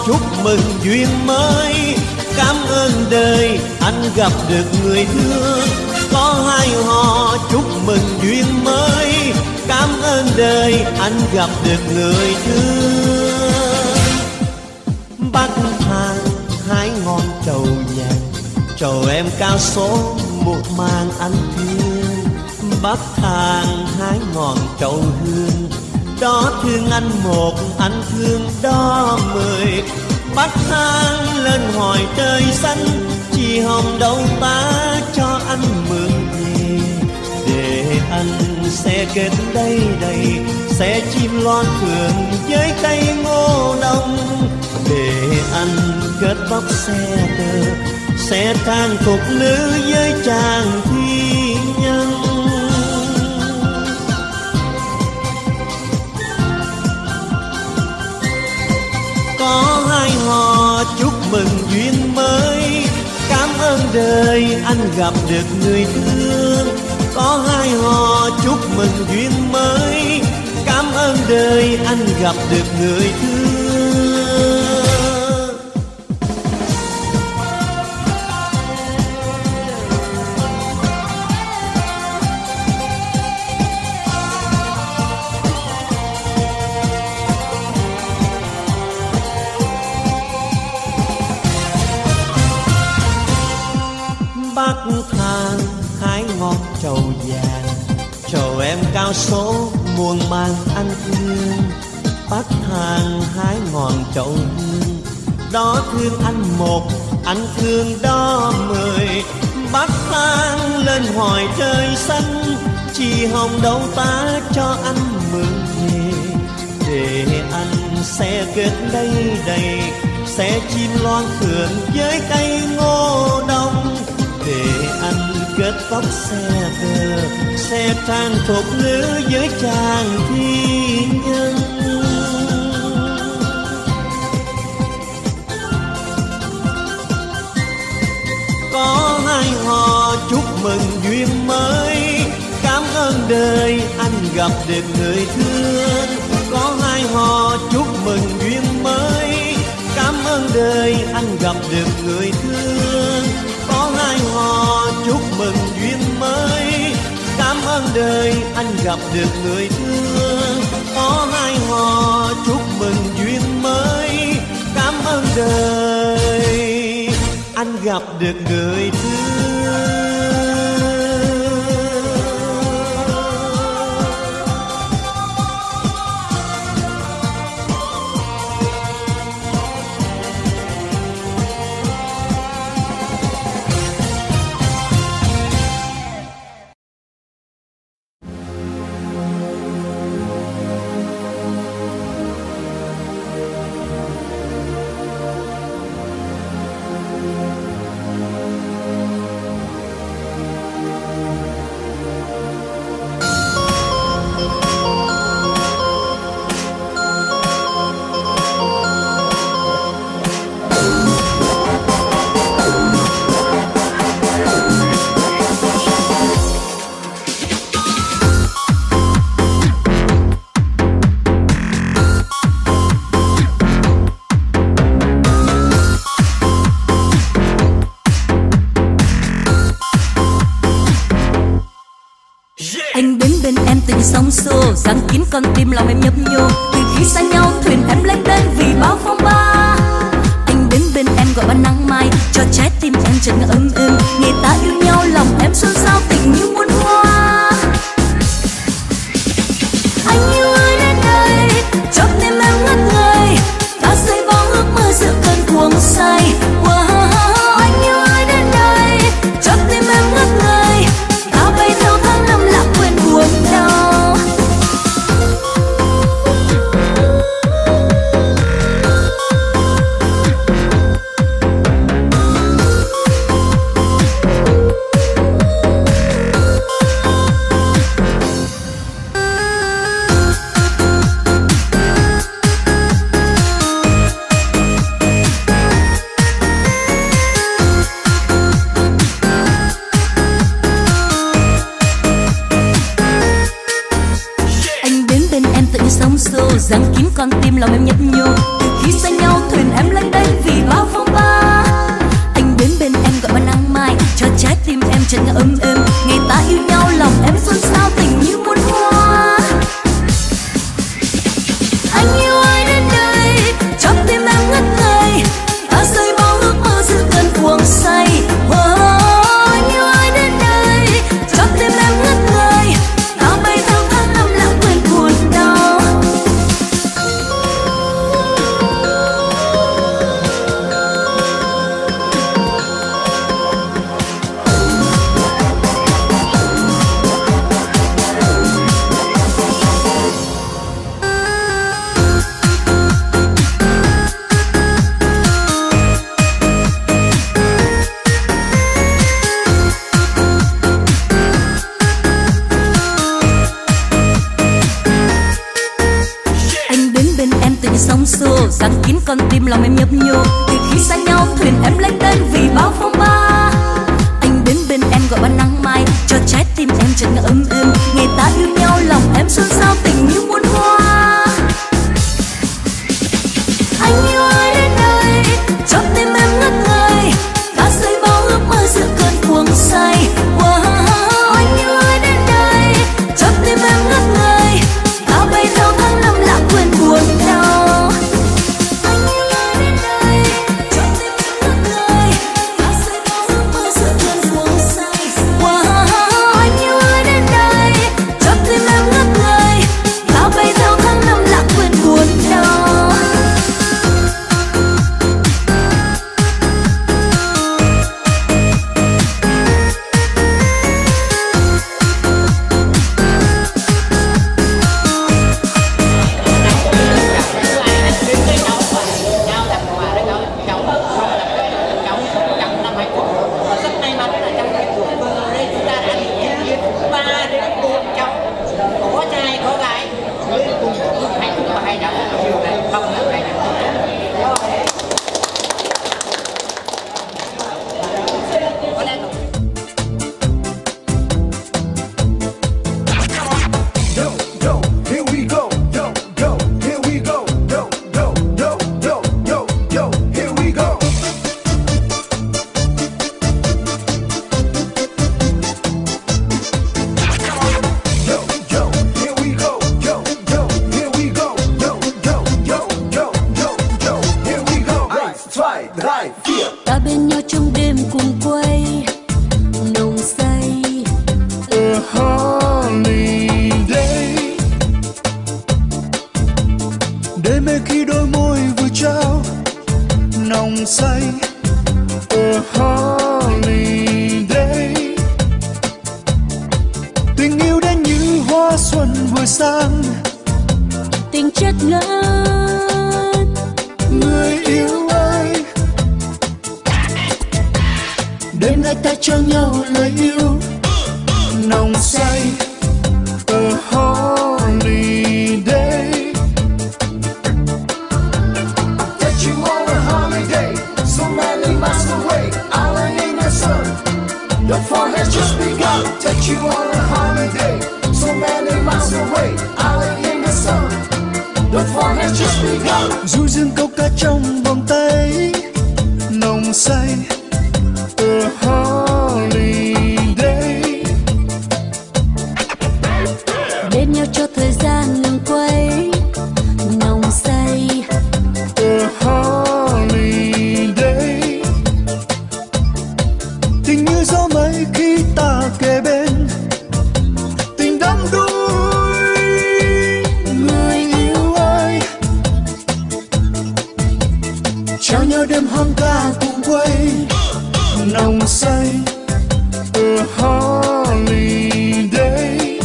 chúc mừng duyên mới. Cảm ơn đời anh gặp được người thương. Có hai họ chúc mừng duyên mới. Cảm ơn đời anh gặp được người thương. Bắc Thang hái ngon trầu vàng, trầu em cao số một màng anh thương. Bắc Thang hái ngọn trầu hương, đó thương anh một, anh thương đó mười. Bắc Thang lên hỏi trời xanh, chỉ hồng đâu ta cho anh mượn về. Để anh sẽ kết đây đầy, sẽ chim loan phượng với cây ngô đông. Để anh kết tóc xe tơ, sẽ trang phục nữ với chàng thi nhân. Có hai họ chúc mừng duyên mới. Cảm ơn đời anh gặp được người thương. Có hai họ chúc mừng duyên mới. Cảm ơn đời anh gặp được người thương. Bắc Thang hái ngọn trầu vàng, trầu em cao số muôn mang anh thương. Bắc Thang hái ngọn trầu hương, đó thương anh một, anh thương đó mười. Bắc Thang lên hỏi trời xanh, chỉ hồng đâu ta cho anh mượn về. Để anh sẽ kết đây đầy, sẽ chim loan phượng với cây ngô đông. Để anh kết tóc xe tơ, sẽ trang phục nữ với chàng thi nhân. Có hai họ chúc mừng duyên mới. Cảm ơn đời anh gặp được người thương. Có hai họ chúc mừng duyên mới. Cảm ơn đời anh gặp được người thương. Có hai họ chúc mừng duyên mới. Cảm ơn đời anh gặp được người thương. Có hai họ chúc mừng duyên mới. Cảm ơn đời anh gặp được người thương. Sóng xô giăng kín con tim lòng em nhấp nhô. Từ khi xa nhau thuyền em lênh đênh vì bao phong ba. Anh đến bên em gọi ban nắng mai, cho trái tim em chợt ngỡ ấm êm. Ngày ta yêu nhau lòng em xôn xao tình như muôn hoa. Anh yêu ơi đến đây, cho tim em ngất ngây. Ta xây bao ước mơ giữa cơn cuồng say. Wow, anh yêu ơi đến đây, cho tim em ngất ngây. Ta bay theo tháng năm lạc quên buồn đau. Giăng kín con tim lòng em nhấp nhô. Từ khi xa nhau thuyền em lênh con tim lòng em nhấp nhô. Thì khi xa nhau thuyền em lên tên vì bao phong ba. Anh đến bên em gọi ban nắng mai, cho trái tim em chợt ngỡ ấm êm. Ngày ta yêu nhau lòng em xôn xao tình như muôn hoa. Anh yêu ai đến đây, trong tim em ngất ngây. Ta xây bao ước mơ giữa cơn cuồng say. Wow, anh yêu ai đến đây, trong tim em ngất ngây. Ta bay theo tháng năm lãng quên buồn đau. Anh yêu ai đến đây, trong tim em ngất ngây. Ta xây bao ước mơ giữa cơn cuồng say. Wow, anh yêu ai đến đây, trong tim em ngất ngây. Ta bay theo tháng năm lãng quên buồn đau. Ta bên nhau trong đêm cùng quay nồng say. A holiday, đêm mê khi đôi môi vừa trao nồng say. A holiday, tình yêu đến như hoa xuân vừa sang. Tình chất ngất người yêu ơi, đêm nay ta cho nhau lời yêu nồng say. A holiday, Take you on a holiday, so many miles away, island in the sun. The fun has just begun. Take you on a holiday, so many miles away, island in the sun. The fun has just begun. du dương câu ca trong vòng tay nồng say. A holiday, bên nhau cho thời gian ngừng quay nồng say. A holiday, tình như gió mây khi ta kề bên. Tình đắm đuối người yêu ơi, trao nhau đêm hoang ca cùng quay nồng say. A holiday,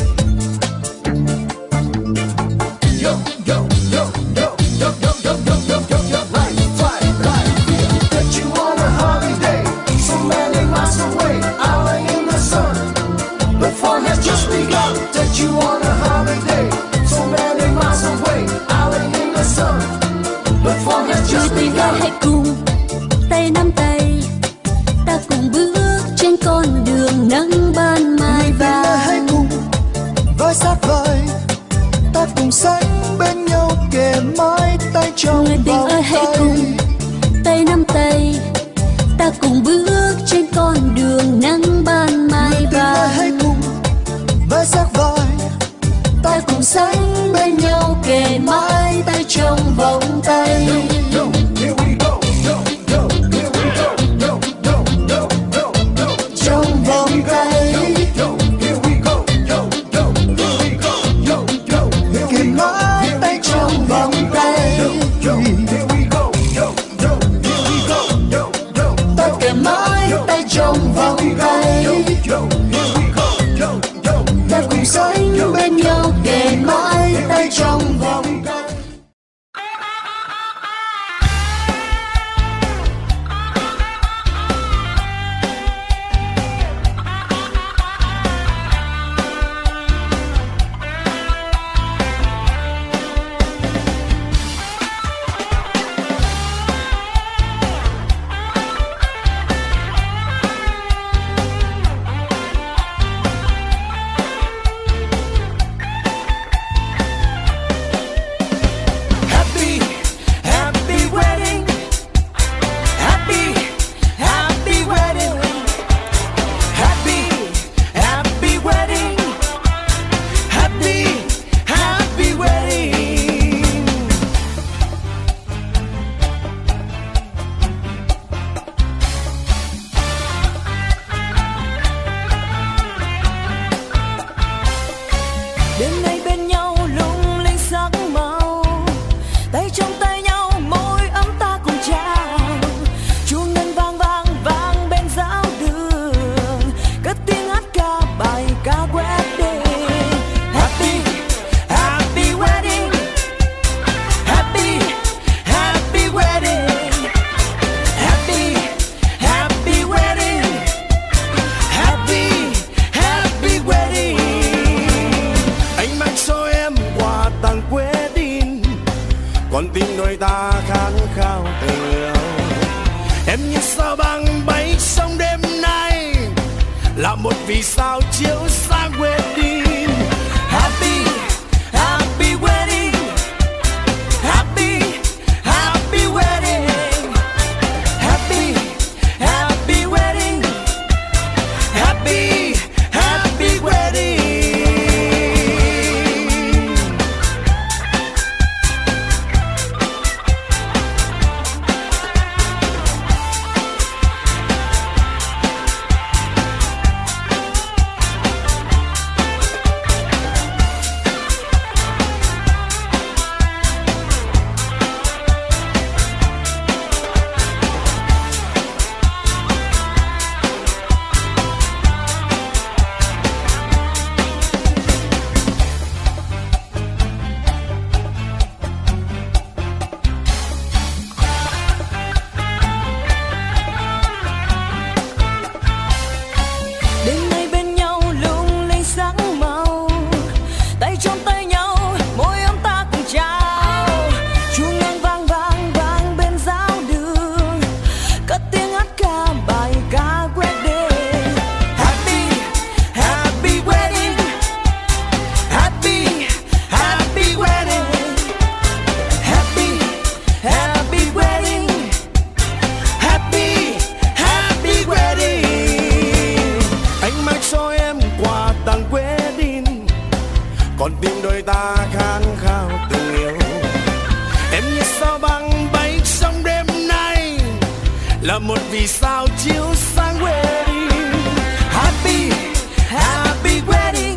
Yo, yo, yo, yo, yo, yo, yo, yo, yo, yo, yo, right, right, right here. Take you on a holiday, so many miles away, island in the sun. The fun has just begun. Take you on a holiday, so many miles away, island in the sun. The fun has just Người tình ơi begun. hãy cùng tay nắm tay, ta cùng bước trên con đường nắng ban mai vàng. hãy cùng vai sát vai, ta cùng sánh bên nhau kề mãi tay trong Người tình vòng ơi hãy tay. cùng tay nắm tay, ta cùng bước trên con đường nắng ban mai Người tình ơi hãy vàng. cùng vai sát vai, Ta cùng sánh bên nhau kề mãi tay trong vòng tay. Yo, here we go. Yo, yo, here we Em như sao băng bay trong đêm nay, là một vì sao chiếu sáng wedding. Happy, happy wedding, happy, happy wedding, happy, happy wedding, happy, happy wedding. Còn tim đôi ta khát khao tình yêu. Em như sao băng bay trong đêm nay, là một vì sao chiếu sáng wedding. Happy, happy wedding,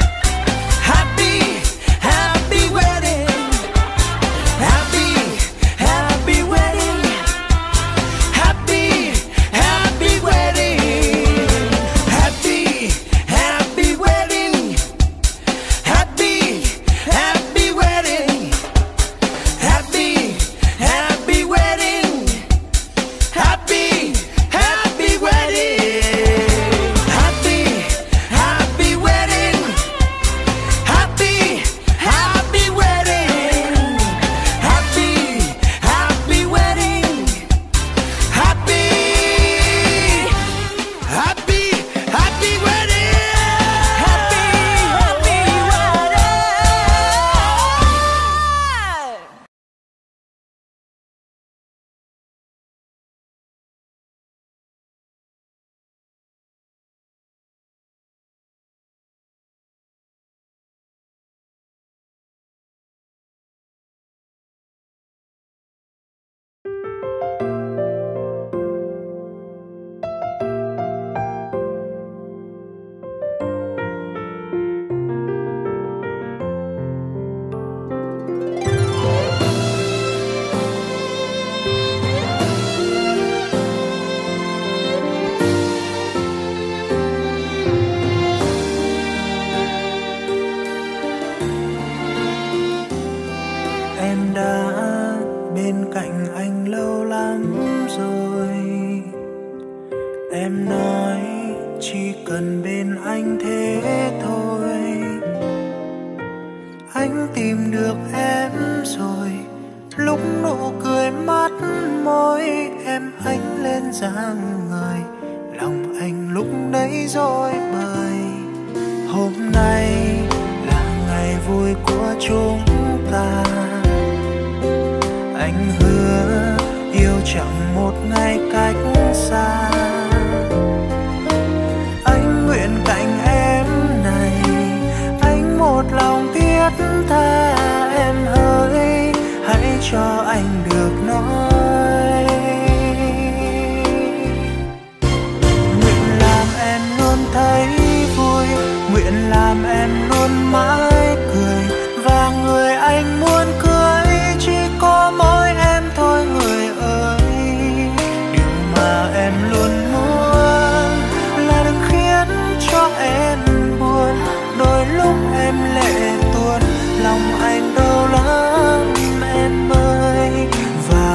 happy, happy wedding, happy, happy wedding, happy, happy wedding, happy, happy wedding, happy, happy wedding, happy, happy wedding, happy, happy wedding, happy, happy wedding, happy, happy wedding, happy, happy wedding, happy, happy, happy wedding, happy, happy wedding. Em đã bên cạnh anh lâu lắm rồi. Em nói chỉ cần bên anh thế thôi. Anh tìm được em rồi, lúc nụ cười mắt môi em ánh lên dáng người, lòng anh lúc nãy rối bời. Hôm nay là ngày vui của chúng ta, anh hứa yêu chẳng một ngày cách xa. Anh nguyện cạnh em này, anh một lòng thiết tha. Em hỡi hãy cho anh được nói, nguyện làm em luôn thấy vui, nguyện làm em luôn mãi cười. Và người anh muốn cưới chỉ có mỗi em thôi người ơi. Điều mà em luôn muốn là đừng khiến cho em buồn. Đôi lúc em lệ tuôn, lòng anh đau lắm em ơi. Và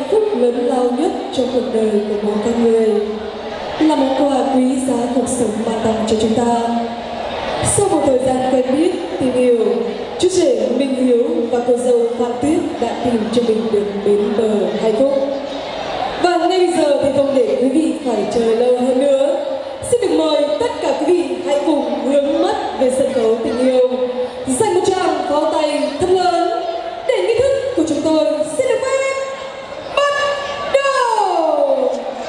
hạnh phúc lớn lao nhất trong cuộc đời của mỗi con người, là món quà quý giá cuộc sống ban tặng cho chúng ta. Sau một thời gian quen biết, tìm hiểu, chú rể Minh Hiếu và cô dâu Phan Tuyết đã tìm cho mình được bến bờ hạnh phúc. Và ngay bây giờ thì không để quý vị phải chờ lâu hơn nữa, xin được mời tất cả quý vị hãy cùng hướng mắt về sân khấu tình yêu, dành một tràng pháo tay thật lớn để nghi thức của chúng tôi sẽ được phép bắt đầu.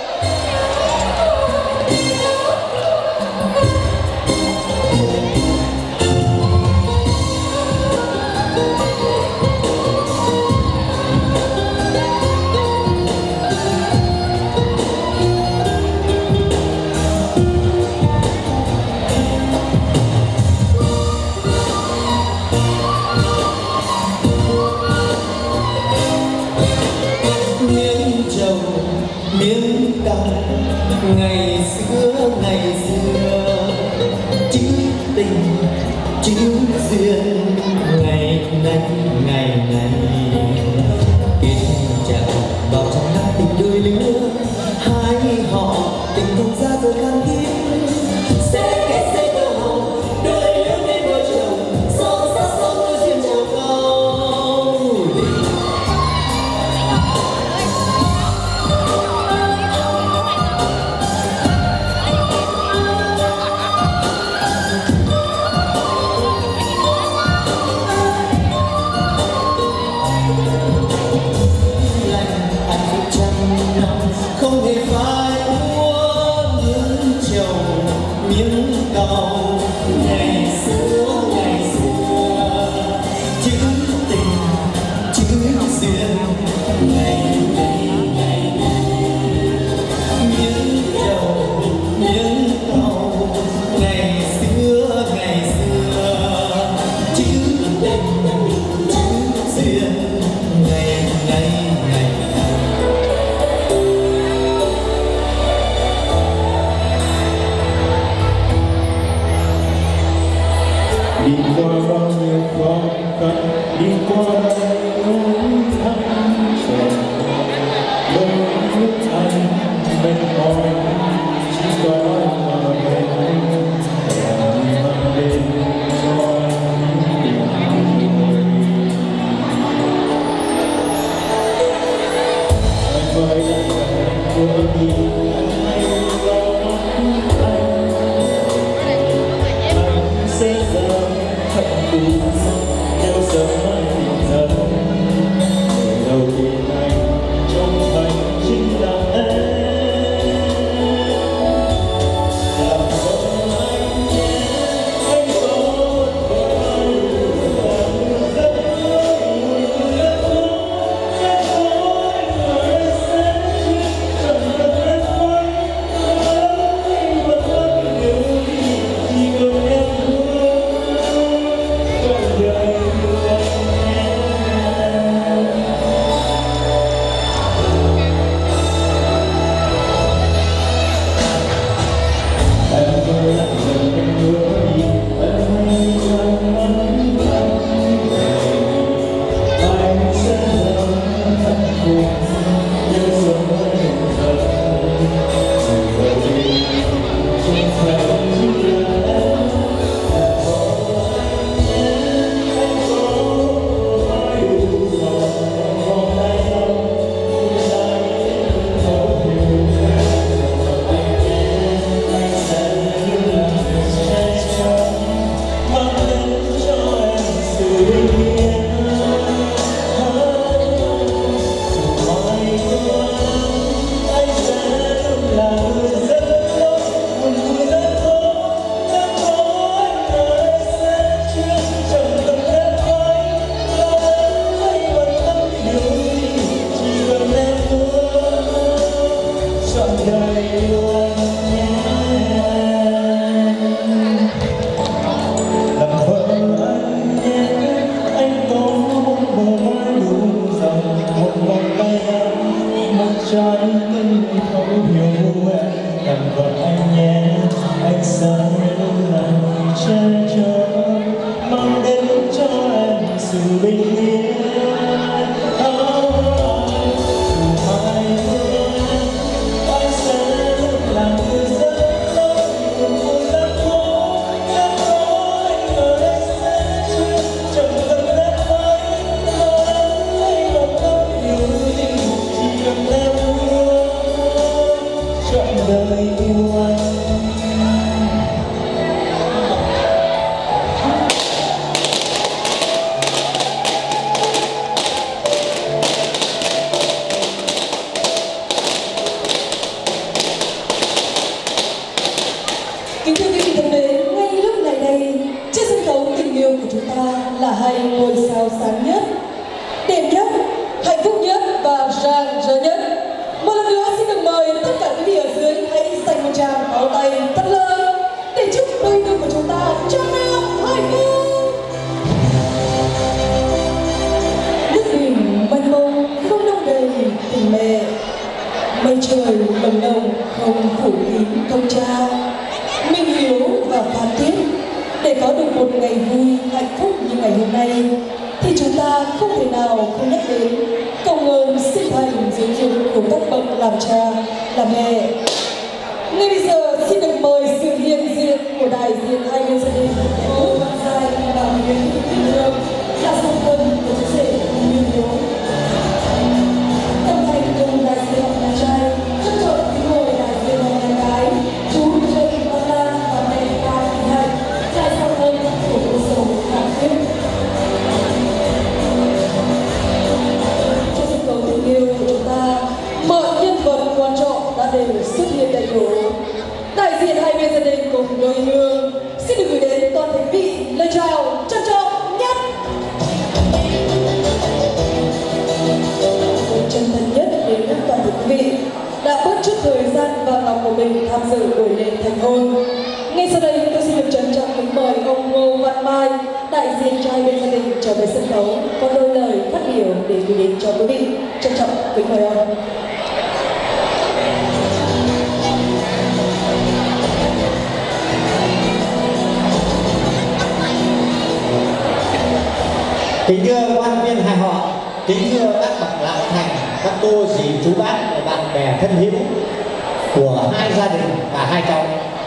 Miếng cong ngày xưa ngày xưa, chữ tình chữ duyên ngày nay ngày nay, kết chặt vào trong lá tình đôi lứa, hai họ tình không ra rồi càng thêm sẽ kẻ sẽ đau hồng đôi lứa nên đôi chồng so xa sống đôi duyên chào câu. Không hề phải mua miếng chồng miếng cầu ngày xưa ngày xưa, chữ tình chữ duyên ngày nay ngày nay, miếng chồng miếng cầu ngày xưa ngày xưa, chữ tình chữ duyên ngày nay ngày nay. Đi qua bao nhiêu khó khăn, đi qua nỗi thăng trầm, đôi lúc anh mệt mỏi chỉ có một mình em mang đến cho anh tình người. Anh với anh của đi anh hay lo anh anh sẽ giờ thật buồn nếu sớm anh dần người đầu tiên anh trong thành chính là em. Làm ơn anh nhé, anh có một vài và người rất người rất thương em nói người sẽ chưa cần cần em quay anh vẫn vẫn yêu chỉ cần em bình yên. trọn đời yêu anh. Kính thưa quý vị thân mến, ngay lúc này đây, trên sân khấu tình yêu của chúng ta là hai ngôi sao sáng nhất, đẹp nhất, hạnh phúc nhất và rạng rỡ nhất. Một lần nữa xin được mời tất cả quý vị ở dưới hãy dành một tràng pháo tay thật lớn để chúc đôi yêu của chúng ta trăm năm hạnh phúc. Nước biển mênh mông không đông đầy tình mẹ, mây trời lồng lồng không phủ kín công cha. Minh Hiếu và Phan Thiết để có được một ngày vui hạnh phúc như ngày hôm nay thì chúng ta không thể nào không nhắc đến công ơn sinh thành dưỡng dục của các bậc làm cha làm mẹ. Ngay bây giờ xin được mời sự hiện diện của đại diện hai bên gia đình Vũ Văn Giai và Nguyễn Thị Kim Hương là song thân của chú rể Minh Hiếu. Đồng hành cùng đại diện họ nhà trai trân trọng kính mời đại diện họ nhà gái chú Trần Văn Lan và mẹ Cao Thị Hạnh là song thân của cô dâu Hạnh Phúc. Trên sân khấu tình yêu của chúng ta, mọi nhân vật quan trọng đã đều xuất hiện đầy đủ. Đại diện hai bên gia đình cùng đôi hương xin được gửi đến toàn thể quý vị lời chào trân trọng nhất. Chân thành nhất đến các toàn thể quý vị đã bớt chút thời gian vàng ngọc của mình tham dự buổi lễ thành hôn. Ngay sau đây tôi xin được trân trọng kính mời ông Ngô Văn Mai, đại diện cho hai bên gia đình trở về sân khấu có đôi lời phát biểu để gửi đến cho quý vị. Trân trọng kính mời ông. Kính thưa quan viên hai họ, kính thưa các bậc lão thành, các cô dì chú bác và bạn bè thân hữu của hai gia đình và hai cháu.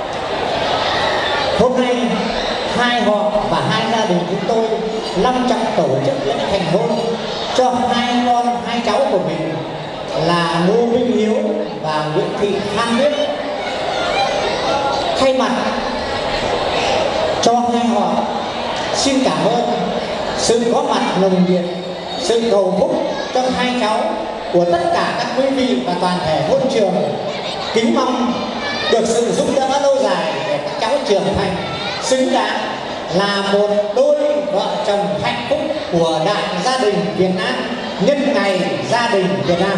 Hôm nay hai họ và hai gia đình chúng tôi long trọng tổ chức lễ thành hôn cho hai con hai cháu của mình là Ngô Minh Hiếu và Nguyễn Thị Phan Tuyết. Thay mặt cho hai họ xin cảm ơn sự có mặt nồng nhiệt, sự cầu phúc cho hai cháu của tất cả các quý vị và toàn thể hôn trường. Kính mong được sự giúp đỡ lâu dài để các cháu trưởng thành xứng đáng là một đôi vợ chồng hạnh phúc của đại gia đình Việt Nam nhân ngày gia đình Việt Nam.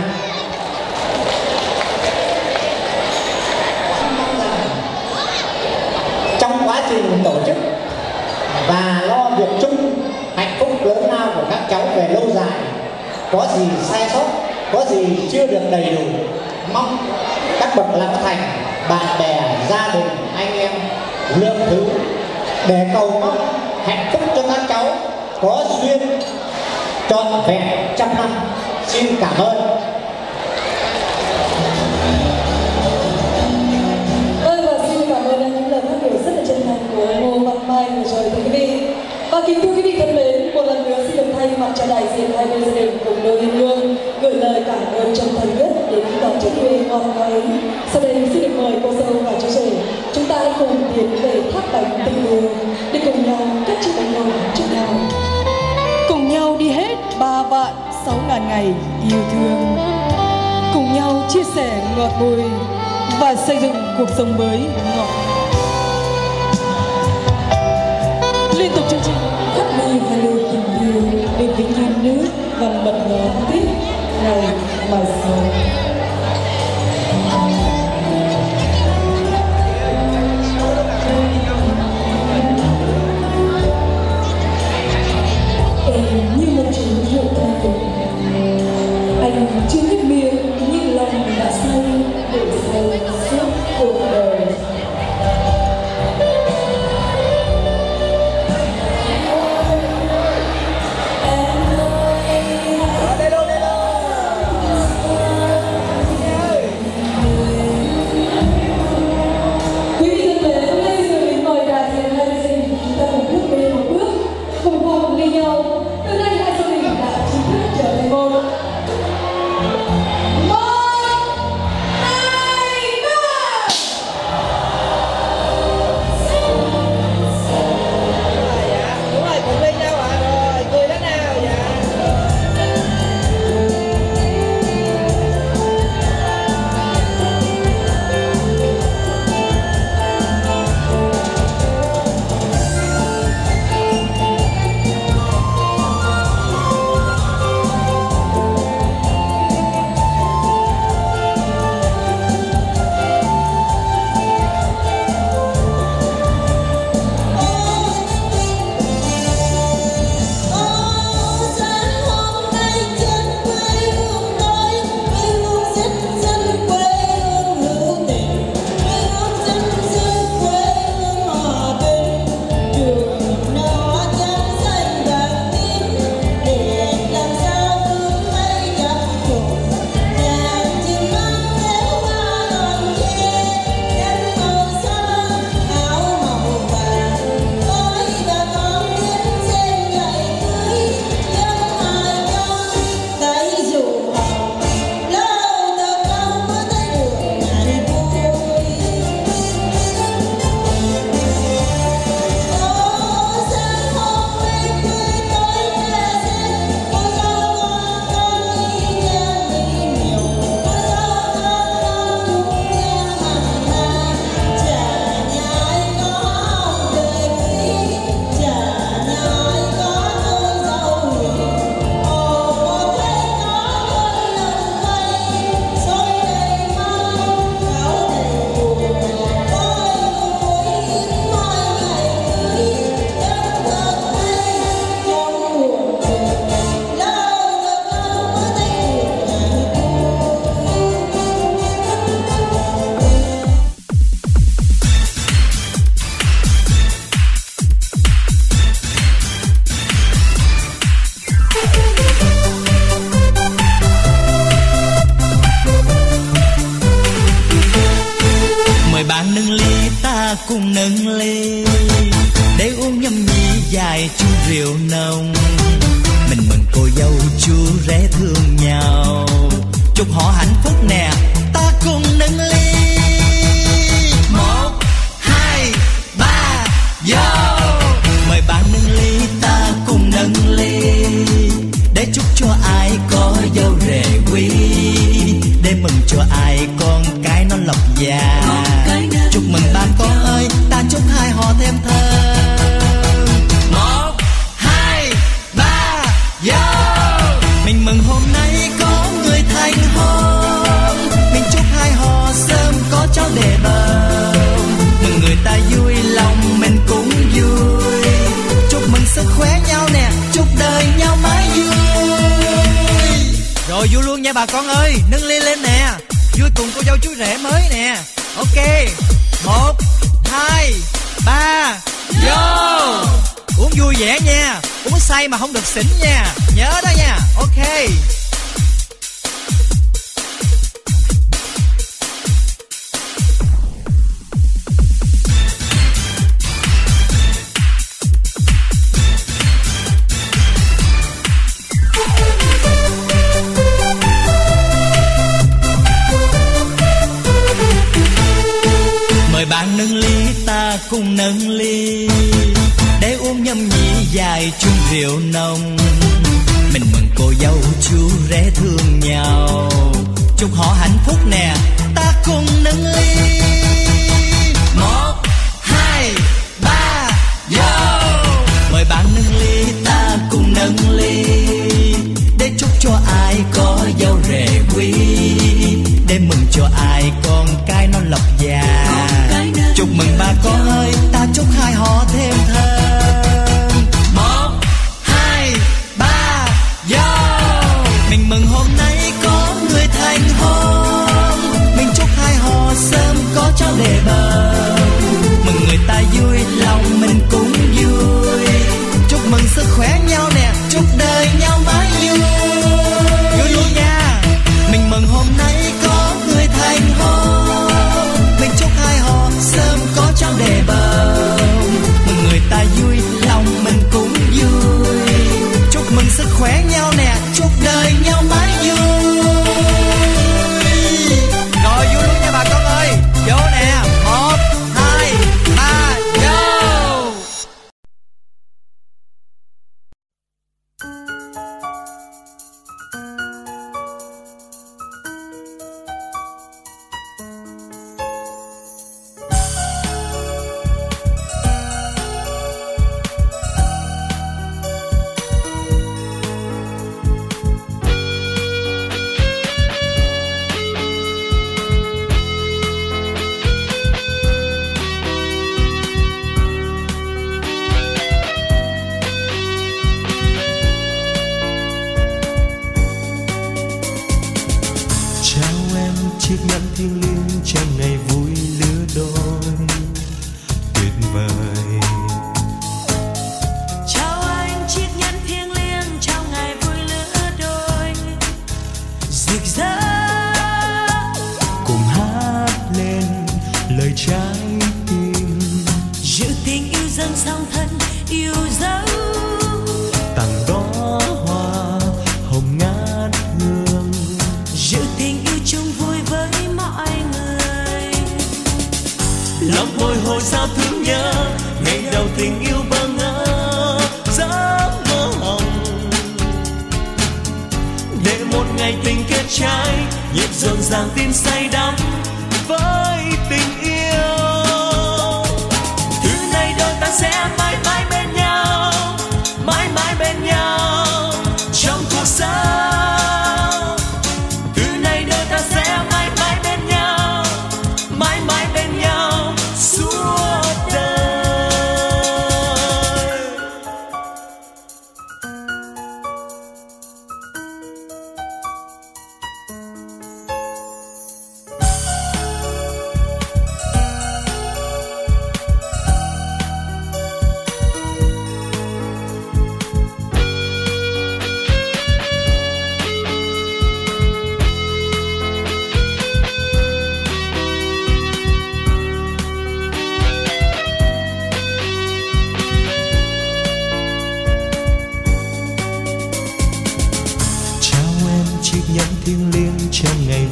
Trong quá trình tổ chức và lo việc chung, hạnh phúc lớn lao của các cháu về lâu dài, có gì sai sót, có gì chưa được đầy đủ, mong các bậc lão thành, bạn bè, gia đình, anh em lượng thứ để cầu mong hạnh phúc cho các cháu có duyên trọn vẹn trăm năm. Xin cảm ơn. Vâng, và xin cảm ơn những lời phát biểu rất là chân thành của Ngô Văn Mai vừa rồi thưa quý vị. Và kính thưa quý vị thân mến, một lần nữa xin được thay mặt cho đại diện hai bên gia đình cùng đôi liên hương gửi lời cảm ơn chân thành nhất đến đoàn chất quê ngon ấy. Sau đây xin được mời cô dâu và chú rể chúng ta hãy cùng tiến về tháp bánh tình yêu để cùng nhau cắt chiếc bánh hồng cho nhau, cùng nhau đi hết ba vạn sáu ngàn ngày yêu thương, cùng nhau chia sẻ ngọt bùi và xây dựng cuộc sống mới ngọt. Liên tục chương trình hát ly và lưu tình yêu bên vĩnh như nước và mật ngọt tiếp ngày mai sau. Em như một chén rượu tay cùng, anh chưa nhếch miệng nhưng lòng đã say để say suốt cuộc đời. cùng nâng ly để uống nhâm nhi dài chung rượu nồng. Mình mừng cô dâu chú rể thương nhau, chúc họ hạnh phúc nè, ta cùng nâng ly. Một, hai, ba, vô. Mời bạn nâng ly, ta cùng nâng ly để chúc cho ai có dâu rể quý, để mừng cho ai con cái nó lộc già. Chúc mừng ba con ơi, ta chúc hai họ thêm thơm. Một, hai, ba, vô. Mình mừng hôm nay có người thành hôn, mình chúc hai họ sớm có cháu để bồng. Mừng người ta vui lòng mình cũng vui, chúc mừng sức khỏe nhau nè, chúc đời nhau mãi vui. Rồi vui luôn nha bà con ơi, nâng ly lên nè, vui cùng cô dâu chú rể mới nè. Ok, một, hai, ba, vô. Uống vui vẻ nha, uống say mà không được xỉn nha, nhớ đó nha. Ok. Mời bạn nâng ly, ta cùng nâng ly để uống nhâm nhi dài chung rượu nồng. Mình mừng cô dâu chú rể thương nhau, chúc họ hạnh phúc nè, ta cùng nâng ly. Một, hai, ba, vô. Mời bạn nâng ly, ta cùng nâng ly để chúc cho ai có dâu rể quý, để mừng cho ai con cái nó lộc già. Chúc mừng ba con ơi, ta chúc hai họ thêm thơm. Một, hai, ba, vô. Mình mừng hôm nay có người thành hôn, mình chúc hai họ sớm có cháu để bồng. Mừng người ta vui lòng mình cũng vui, chúc mừng sức khỏe nhau nè, chúc đời nhau mãi vui. Vui luôn nha. Mình mừng hôm nay có người thành hôn, mình chúc hai họ sớm có cháu để bồng. Mừng người ta vui lòng mình cũng vui, chúc mừng sức khỏe nhau nè, chúc đời nhau mãi vui. Rồi vui luôn nha bà con ơi, vô nè. Một, hai, ba, vô. Chiếc nhẫn thiêng liêng trong ngày vui lứa đôi tuyệt vời. Chào anh, chiếc nhẫn thiêng liêng trong ngày vui lứa đôi rực rỡ. Cùng hát lên lời trái tim, giữ tình yêu dâng song thân yêu dấu. tặng đó hoa hồng ngát hương, giữ tình yêu chung vui với mọi người. lòng bồi hồi sao thương nhớ ngày đầu tình yêu bơ ngỡ giấc mơ hồng, để một ngày tình kết trái nhịp rộn ràng tim say đắm với tình yêu. Từ nay đôi ta sẽ mãi mãi bên nhau, mãi mãi bên nhau trong cuộc sống. Từ nay đôi ta sẽ mãi mãi bên nhau, mãi mãi bên nhau suốt đời.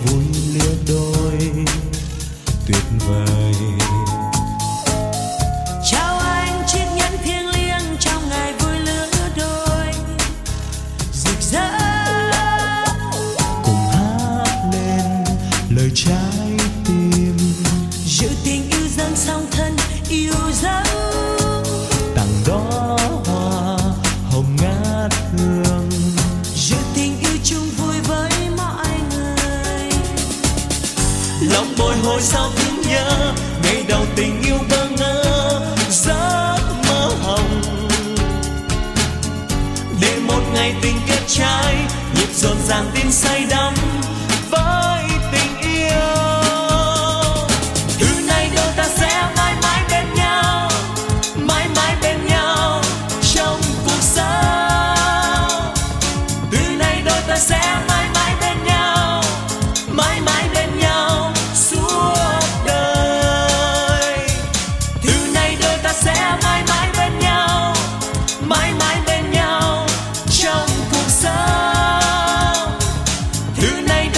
vui lứa đôi tuyệt vời. Chào anh chiếc nhẫn thiêng liêng trong ngày vui lứa đôi rực rỡ, cùng hát lên lời trái tim, giữ tình yêu dâng song thân yêu dấu, tặng đó hoa hồng ngát hương, giữ tình yêu chung vui với mọi người. lòng bồi hồi sao thương nhớ ngày đầu tình yêu bơ ngơ giấc mơ hồng, để một ngày tình kết trái nhịp rộn ràng tin say đắm với tình yêu. Từ nay đôi ta sẽ mãi mãi bên nhau, mãi mãi bên nhau trong cuộc sống. Từ nay đôi ta sẽ mãi mãi bên nhau, mãi mãi bên nhau suốt đời. Từ nay đôi ta sẽ mãi mãi bên nhau, mãi mãi bên nhau trong cuộc sống. Từ nay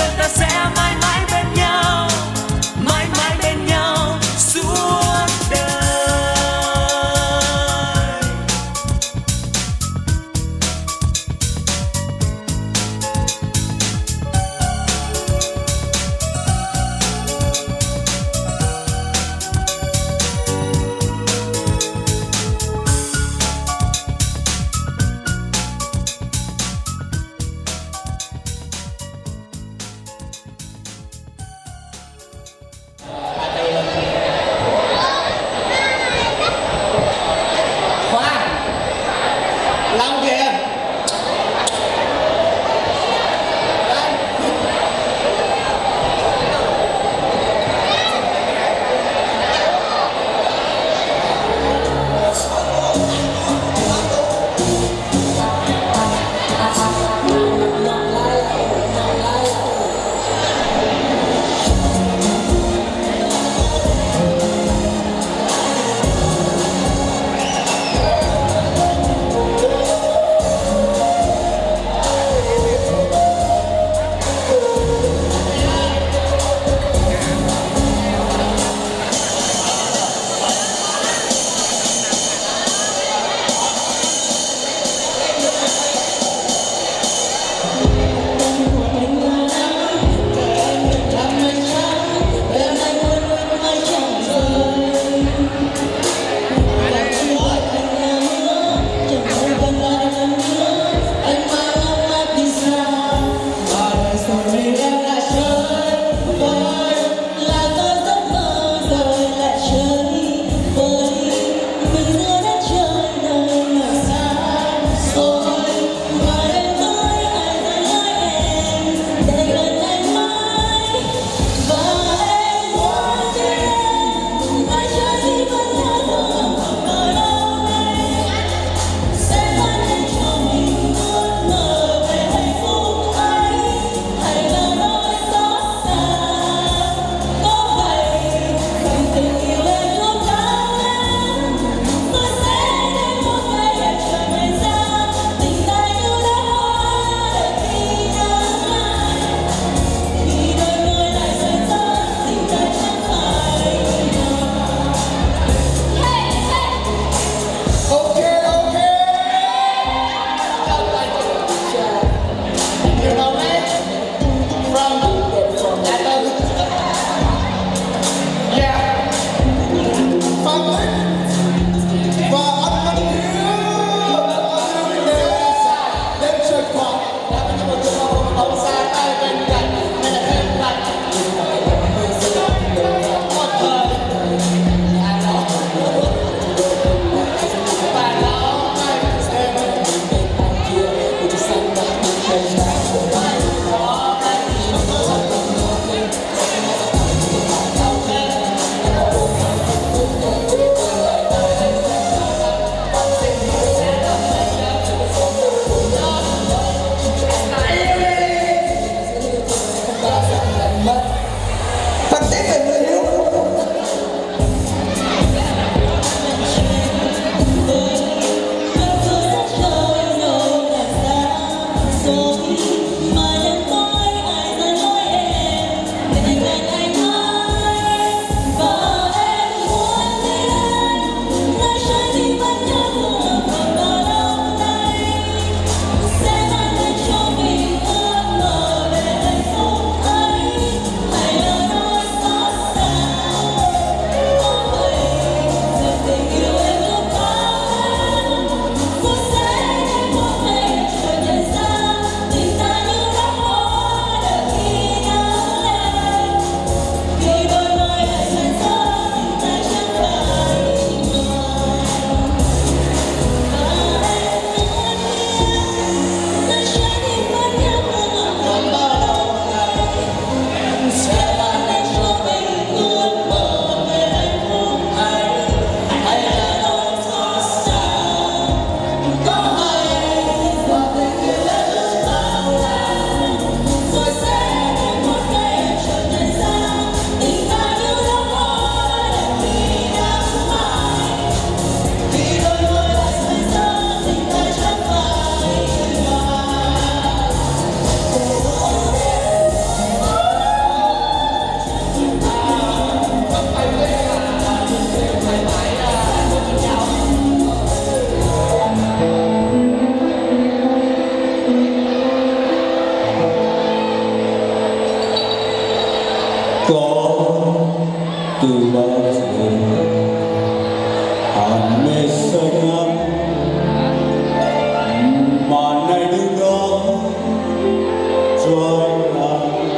có từ bao giờ hàn mê xanh ngắm mà nay đứng đó cho anh làm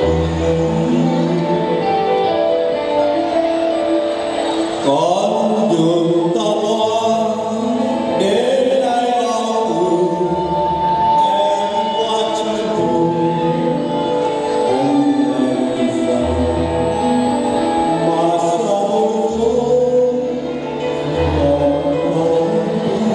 con đường ta qua đến nay đau buồn em qua chân cùng không lành rằng mà sao phố còn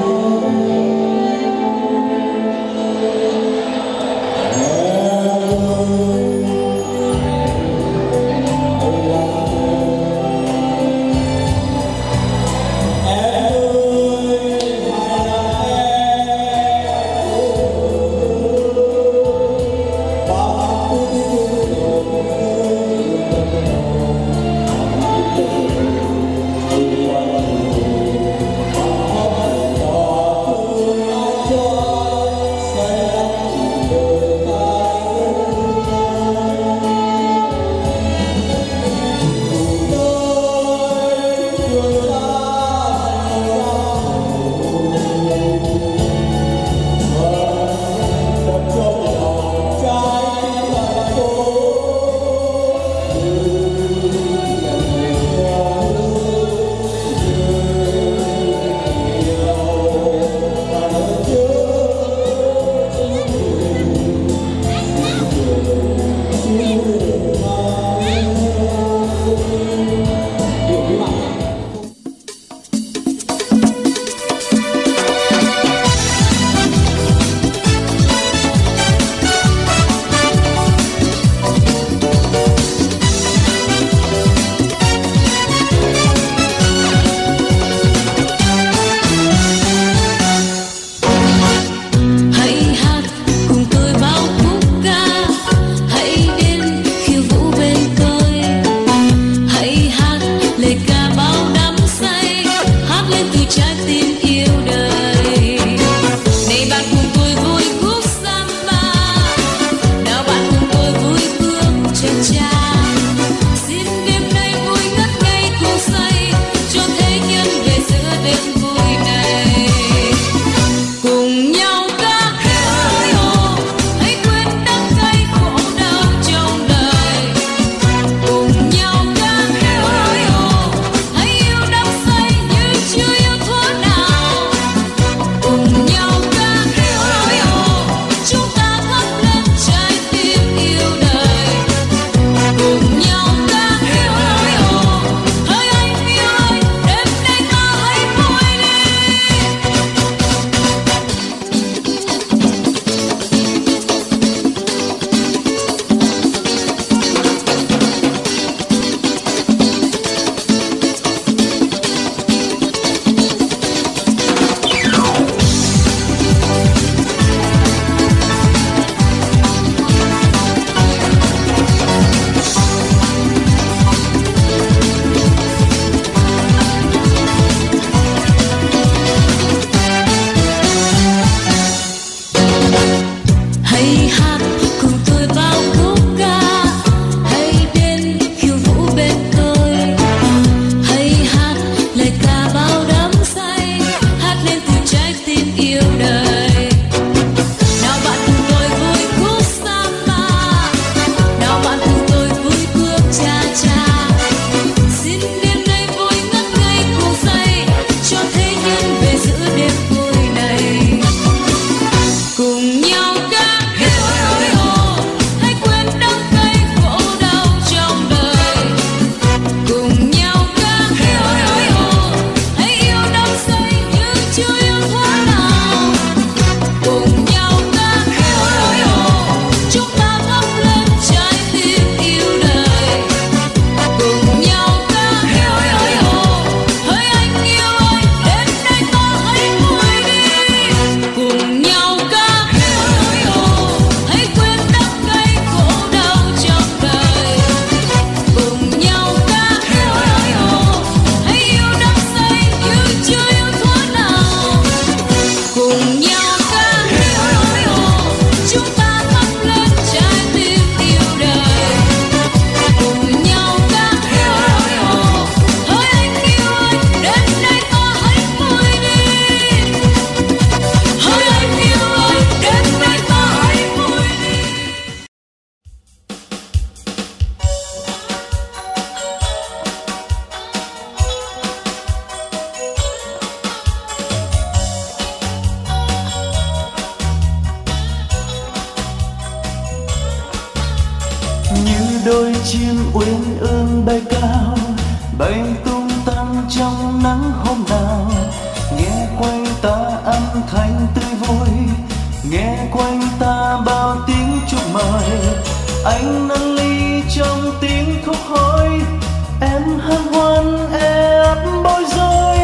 chim uyên ương bay cao, bay tung tăng trong nắng hôm nào. Nghe quanh ta âm thanh tươi vui, nghe quanh ta bao tiếng chúc mời. Anh nâng ly trong tiếng khúc hối, em hân hoan ép bối rối.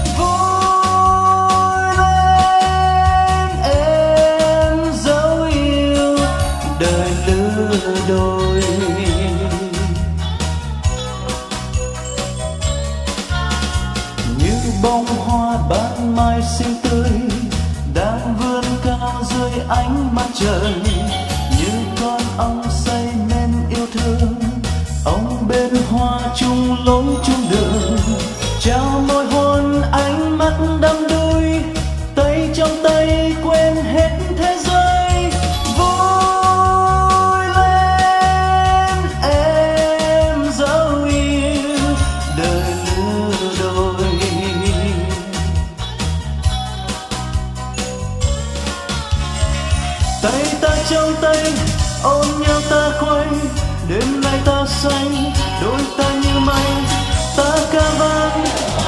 Vui lên em dấu yêu đời lứa đôi. Như bông hoa ban mai xinh tươi đang vươn cao dưới ánh mặt trời. Như con ong say nên yêu thương, ông bên hoa chung lối chung đường. Trao môi hôn ánh mắt đắm đuối, tay trong tay quên hết thế giới. Vui lên em dấu yêu đời lứa đôi. Tay ta trong tay ôm nhau ta quay, đêm nay ta xanh đôi ta như mây. Ta ca vang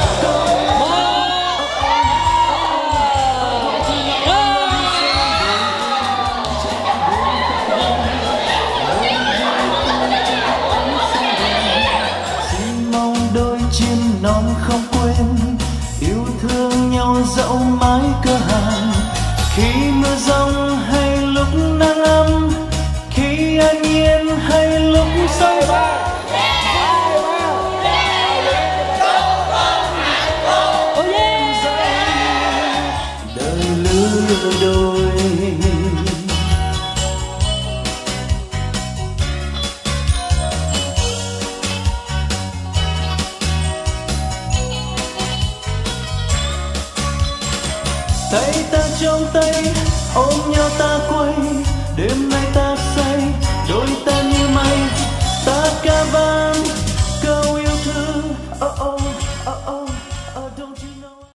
xin mong đôi chim non không quên yêu thương nhau dẫu mái cơ hàng. Khi mưa giông hay lúc nắng ấm, khi an nhiên hay lúc sóng vang. Đời lứa đôi. Tay ta trong tay ôm nhau ta quay, đêm nay ta say đôi ta như mây. Ta ca vang